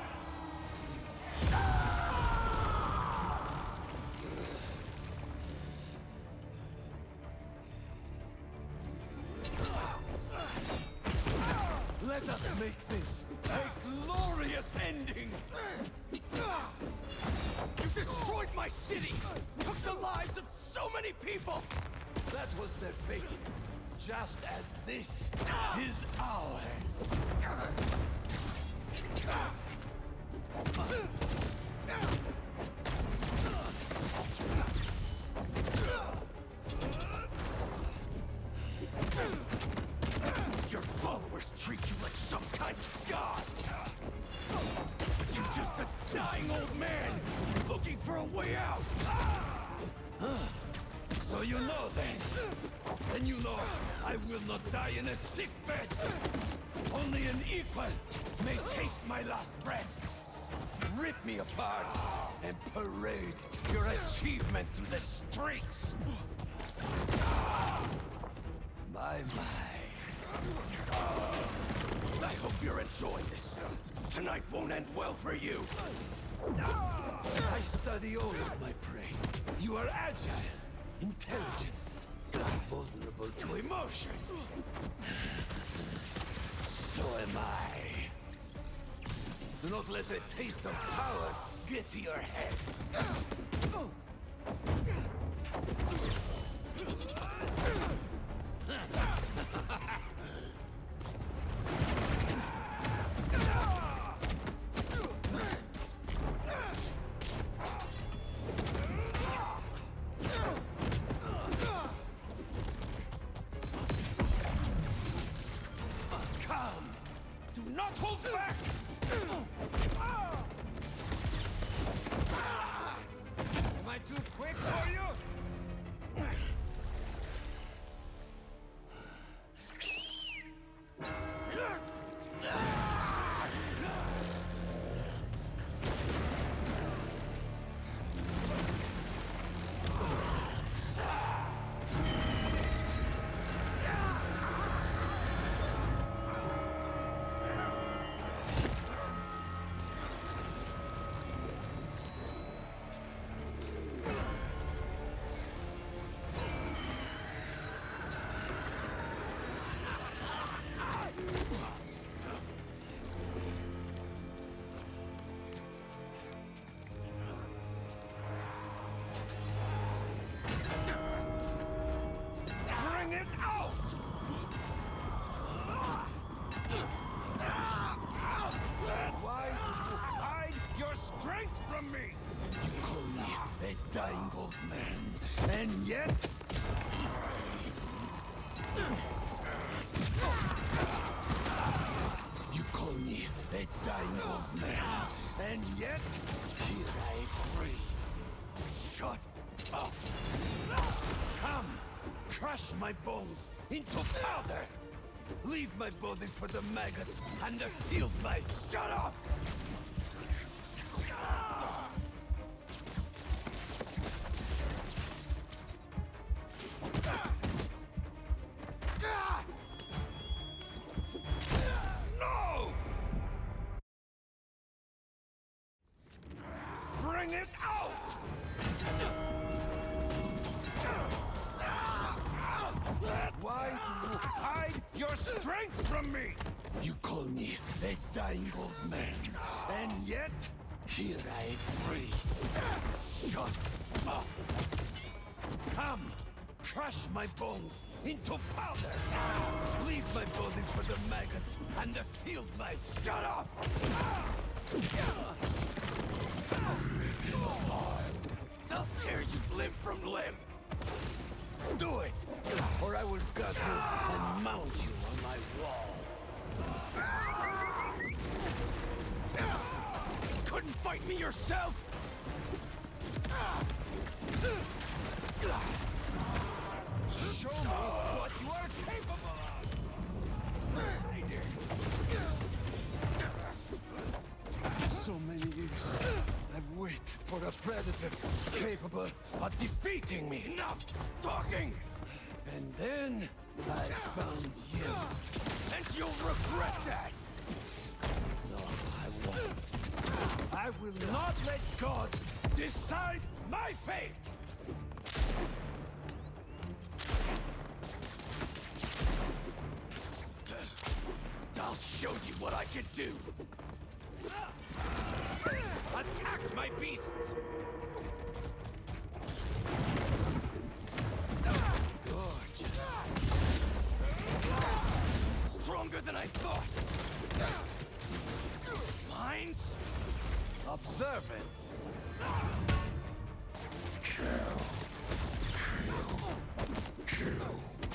Let us make this a glorious ending! You destroyed my city! Took the lives of so many people! That was their fate. Just as this is ours. Your followers treat you like some kind of god. But you're just a dying old man looking for a way out. So you know then. And you know I will not die in a sick bed. Only an equal may taste my last breath. Rip me apart and parade your achievement to the streets. My, my. I hope you're enjoying this. Tonight won't end well for you. I study all of my prey. You are agile, intelligent, vulnerable to emotion. So am I. Do not let the taste of power get to your head. Come! Do not hold back! Am I too quick for you? Bring it out! Why do you hide your strength from me? You call me a dying old man, and yet... You call me a dying old man, and yet... Here I breathe. Shut up! Come! Crush my bones into powder! Leave my body for the maggots and the field mice! Shut up! No! strength from me! You call me a dying old man, and yet, here I free. Shut up! Come, crush my bones into powder! Leave my body for the maggots and the field mice! Shut up! I'll tear you limb from limb! Do it! Or I will gut you and mount you on my wall! Couldn't fight me yourself? Show me what you are capable of! So many years, I've waited for a predator capable of defeating me. Enough talking! And then I found you. And you'll regret that! No, I won't. I will not let God decide my fate! I'll show you what I can do! Attack my beasts! Gorgeous. Stronger than I thought! Mines? Observant! Kill. Kill. Kill.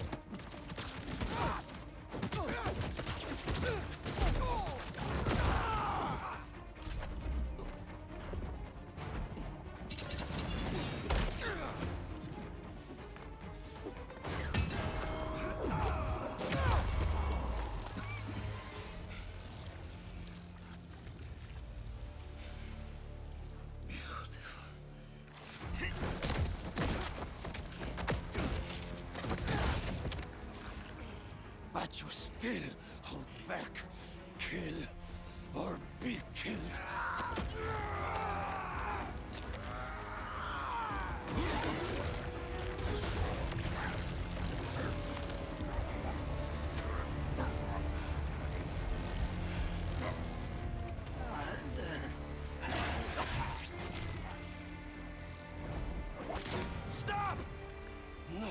But you still hold back. Kill or be killed. Stop! No.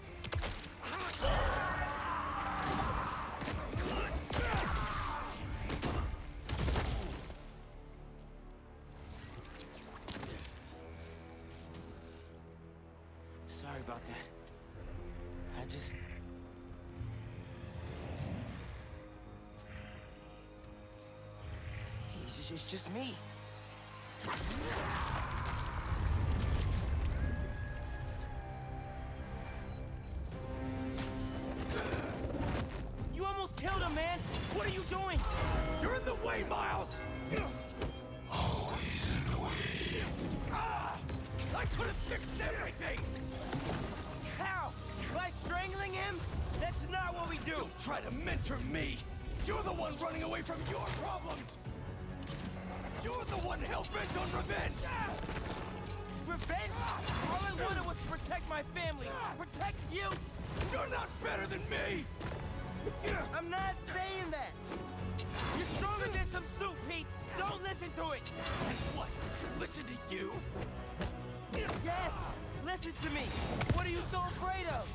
Sorry about that. I just... It's just, it's just me. You almost killed him, man! What are you doing? You're in the way, Miles! Always in the way. Ah! I could have fixed everything! How? By strangling him? That's not what we do! Don't try to mentor me! You're the one running away from your problems! You're the one hell-bent on revenge! Revenge? All I wanted was to protect my family! Protect you! You're not better than me! I'm not saying that! You're stronger than some soup, Pete! Don't listen to it! And what? Listen to you? Yes! Listen to me! What are you so afraid of?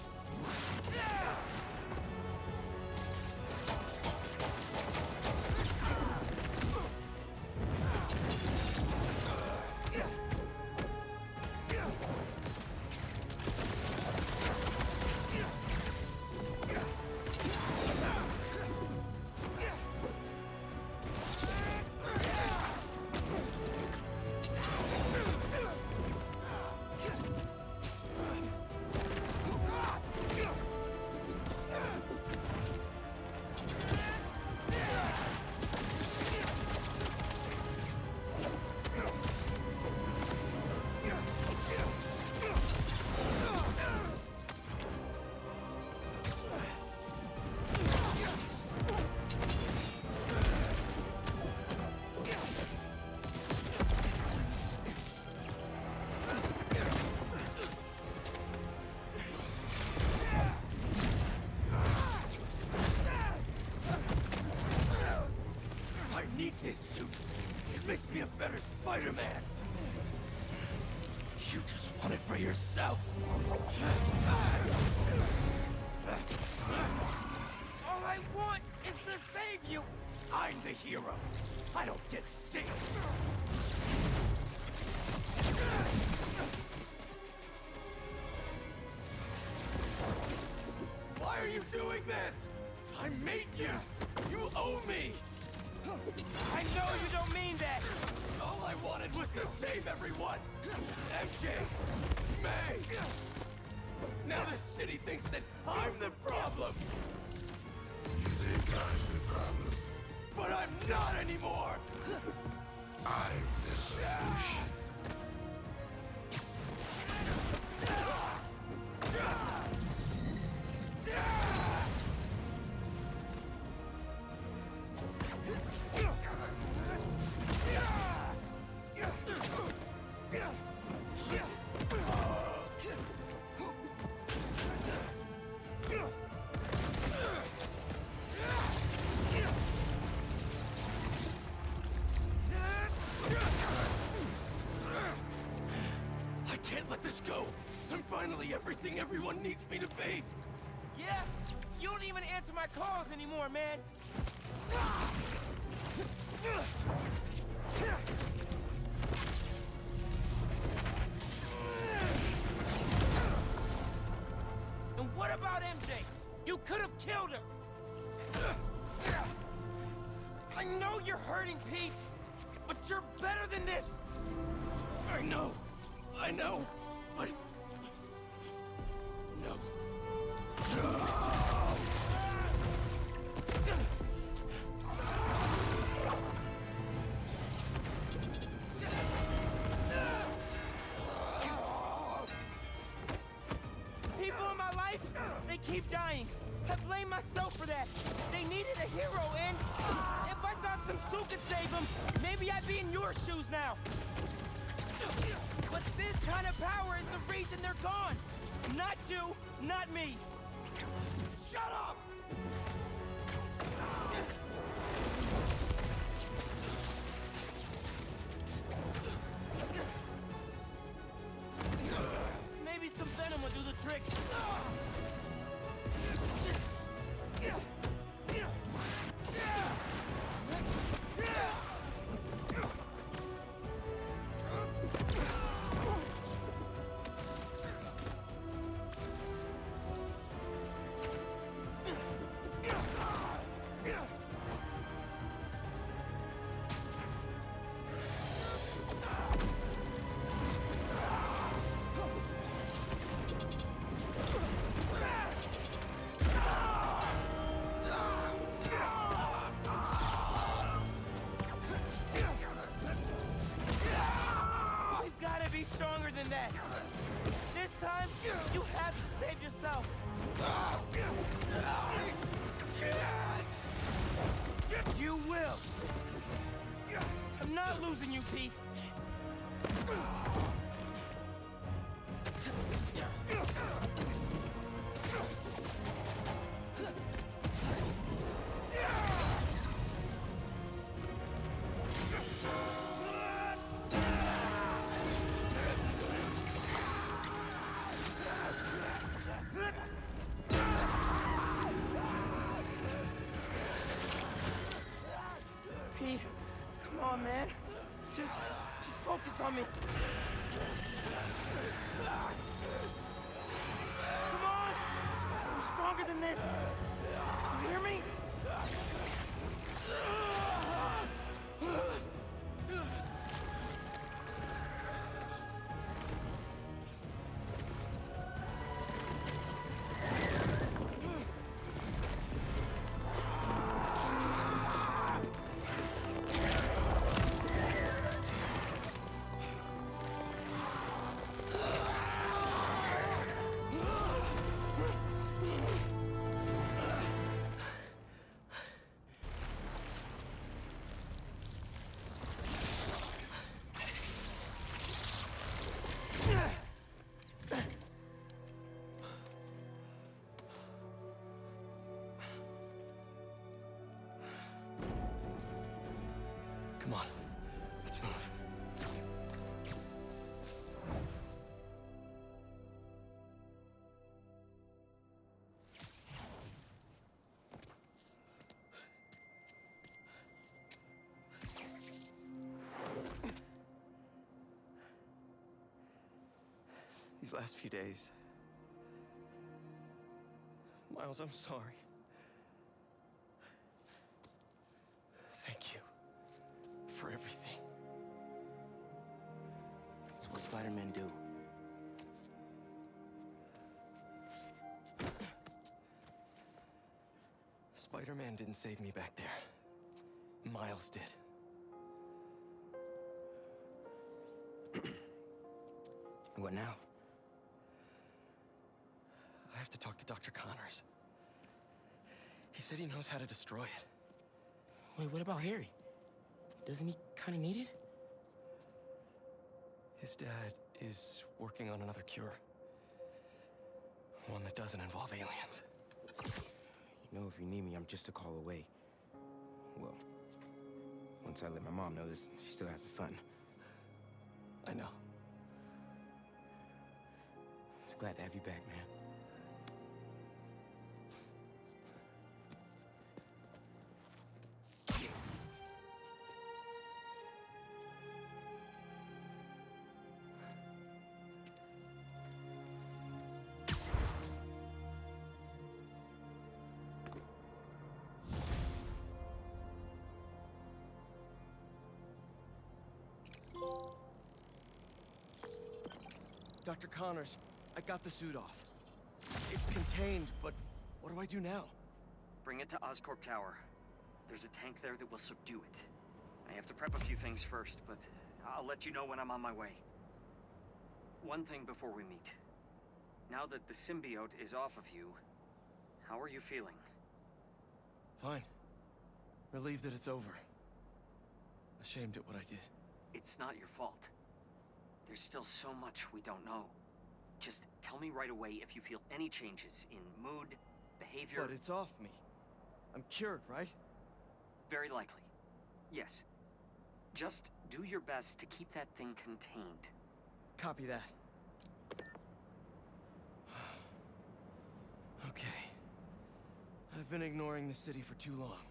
better Spider-Man! You just want it for yourself! All I want is to save you! I'm the hero! I don't get saved! Why are you doing this? I made you! You owe me! I know you don't mean that! All I wanted was to save everyone! M J! May! Now the city thinks that I'm the problem! You think I'm the problem? But I'm not anymore! I'm the solution. I can't let this go! I'm finally everything everyone needs me to be! Yeah? You don't even answer my calls anymore, man! And what about M J? You could have killed her! I know you're hurting, Pete, but you're better than this! I know! I know! But... No. People in my life, they keep dying. I blame myself for that. They needed a hero, and if I thought some suit could save them, maybe I'd be in your shoes now. But this kind of power is the reason they're gone. Not you, not me. Shut up! Maybe some venom will do the trick. Stronger than that. This time, you have to save yourself. You will. I'm not losing you, Pete. Pete, come on, man. Just, just focus on me. Come on! I'm stronger than this. You hear me? Come on, let's move. These last few days... Miles, I'm sorry. Thank you for everything. It's what Spider-Man do. Spider-Man didn't save me back there. Miles did. What now? I have to talk to Doctor Connors. He said he knows how to destroy it. Wait, what about Harry? Doesn't he kind of need it? His dad is working on another cure. One that doesn't involve aliens. You know, if you need me, I'm just a call away. Well, once I let my mom know this, she still has a son. I know. Just glad to have you back, man. Doctor Connors, I got the suit off. It's contained, but what do I do now? Bring it to Oscorp Tower. There's a tank there that will subdue it. I have to prep a few things first, but I'll let you know when I'm on my way. One thing before we meet. Now that the symbiote is off of you, how are you feeling? Fine. Relieved that it's over. Ashamed at what I did. It's not your fault. There's still so much we don't know. Just tell me right away if you feel any changes in mood, behavior... But it's off me. I'm cured, right? Very likely. Yes. Just do your best to keep that thing contained. Copy that. Okay. I've been ignoring the city for too long.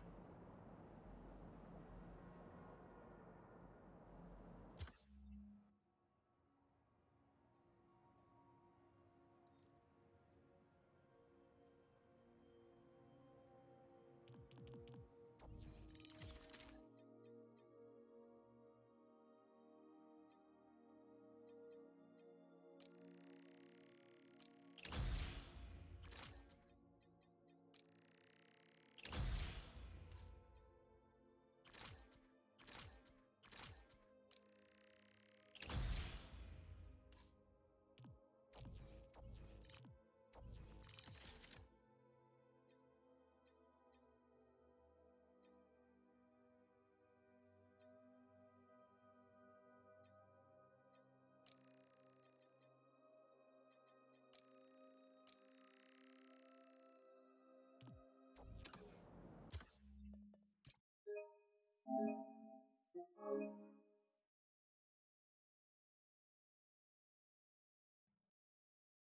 Thank you.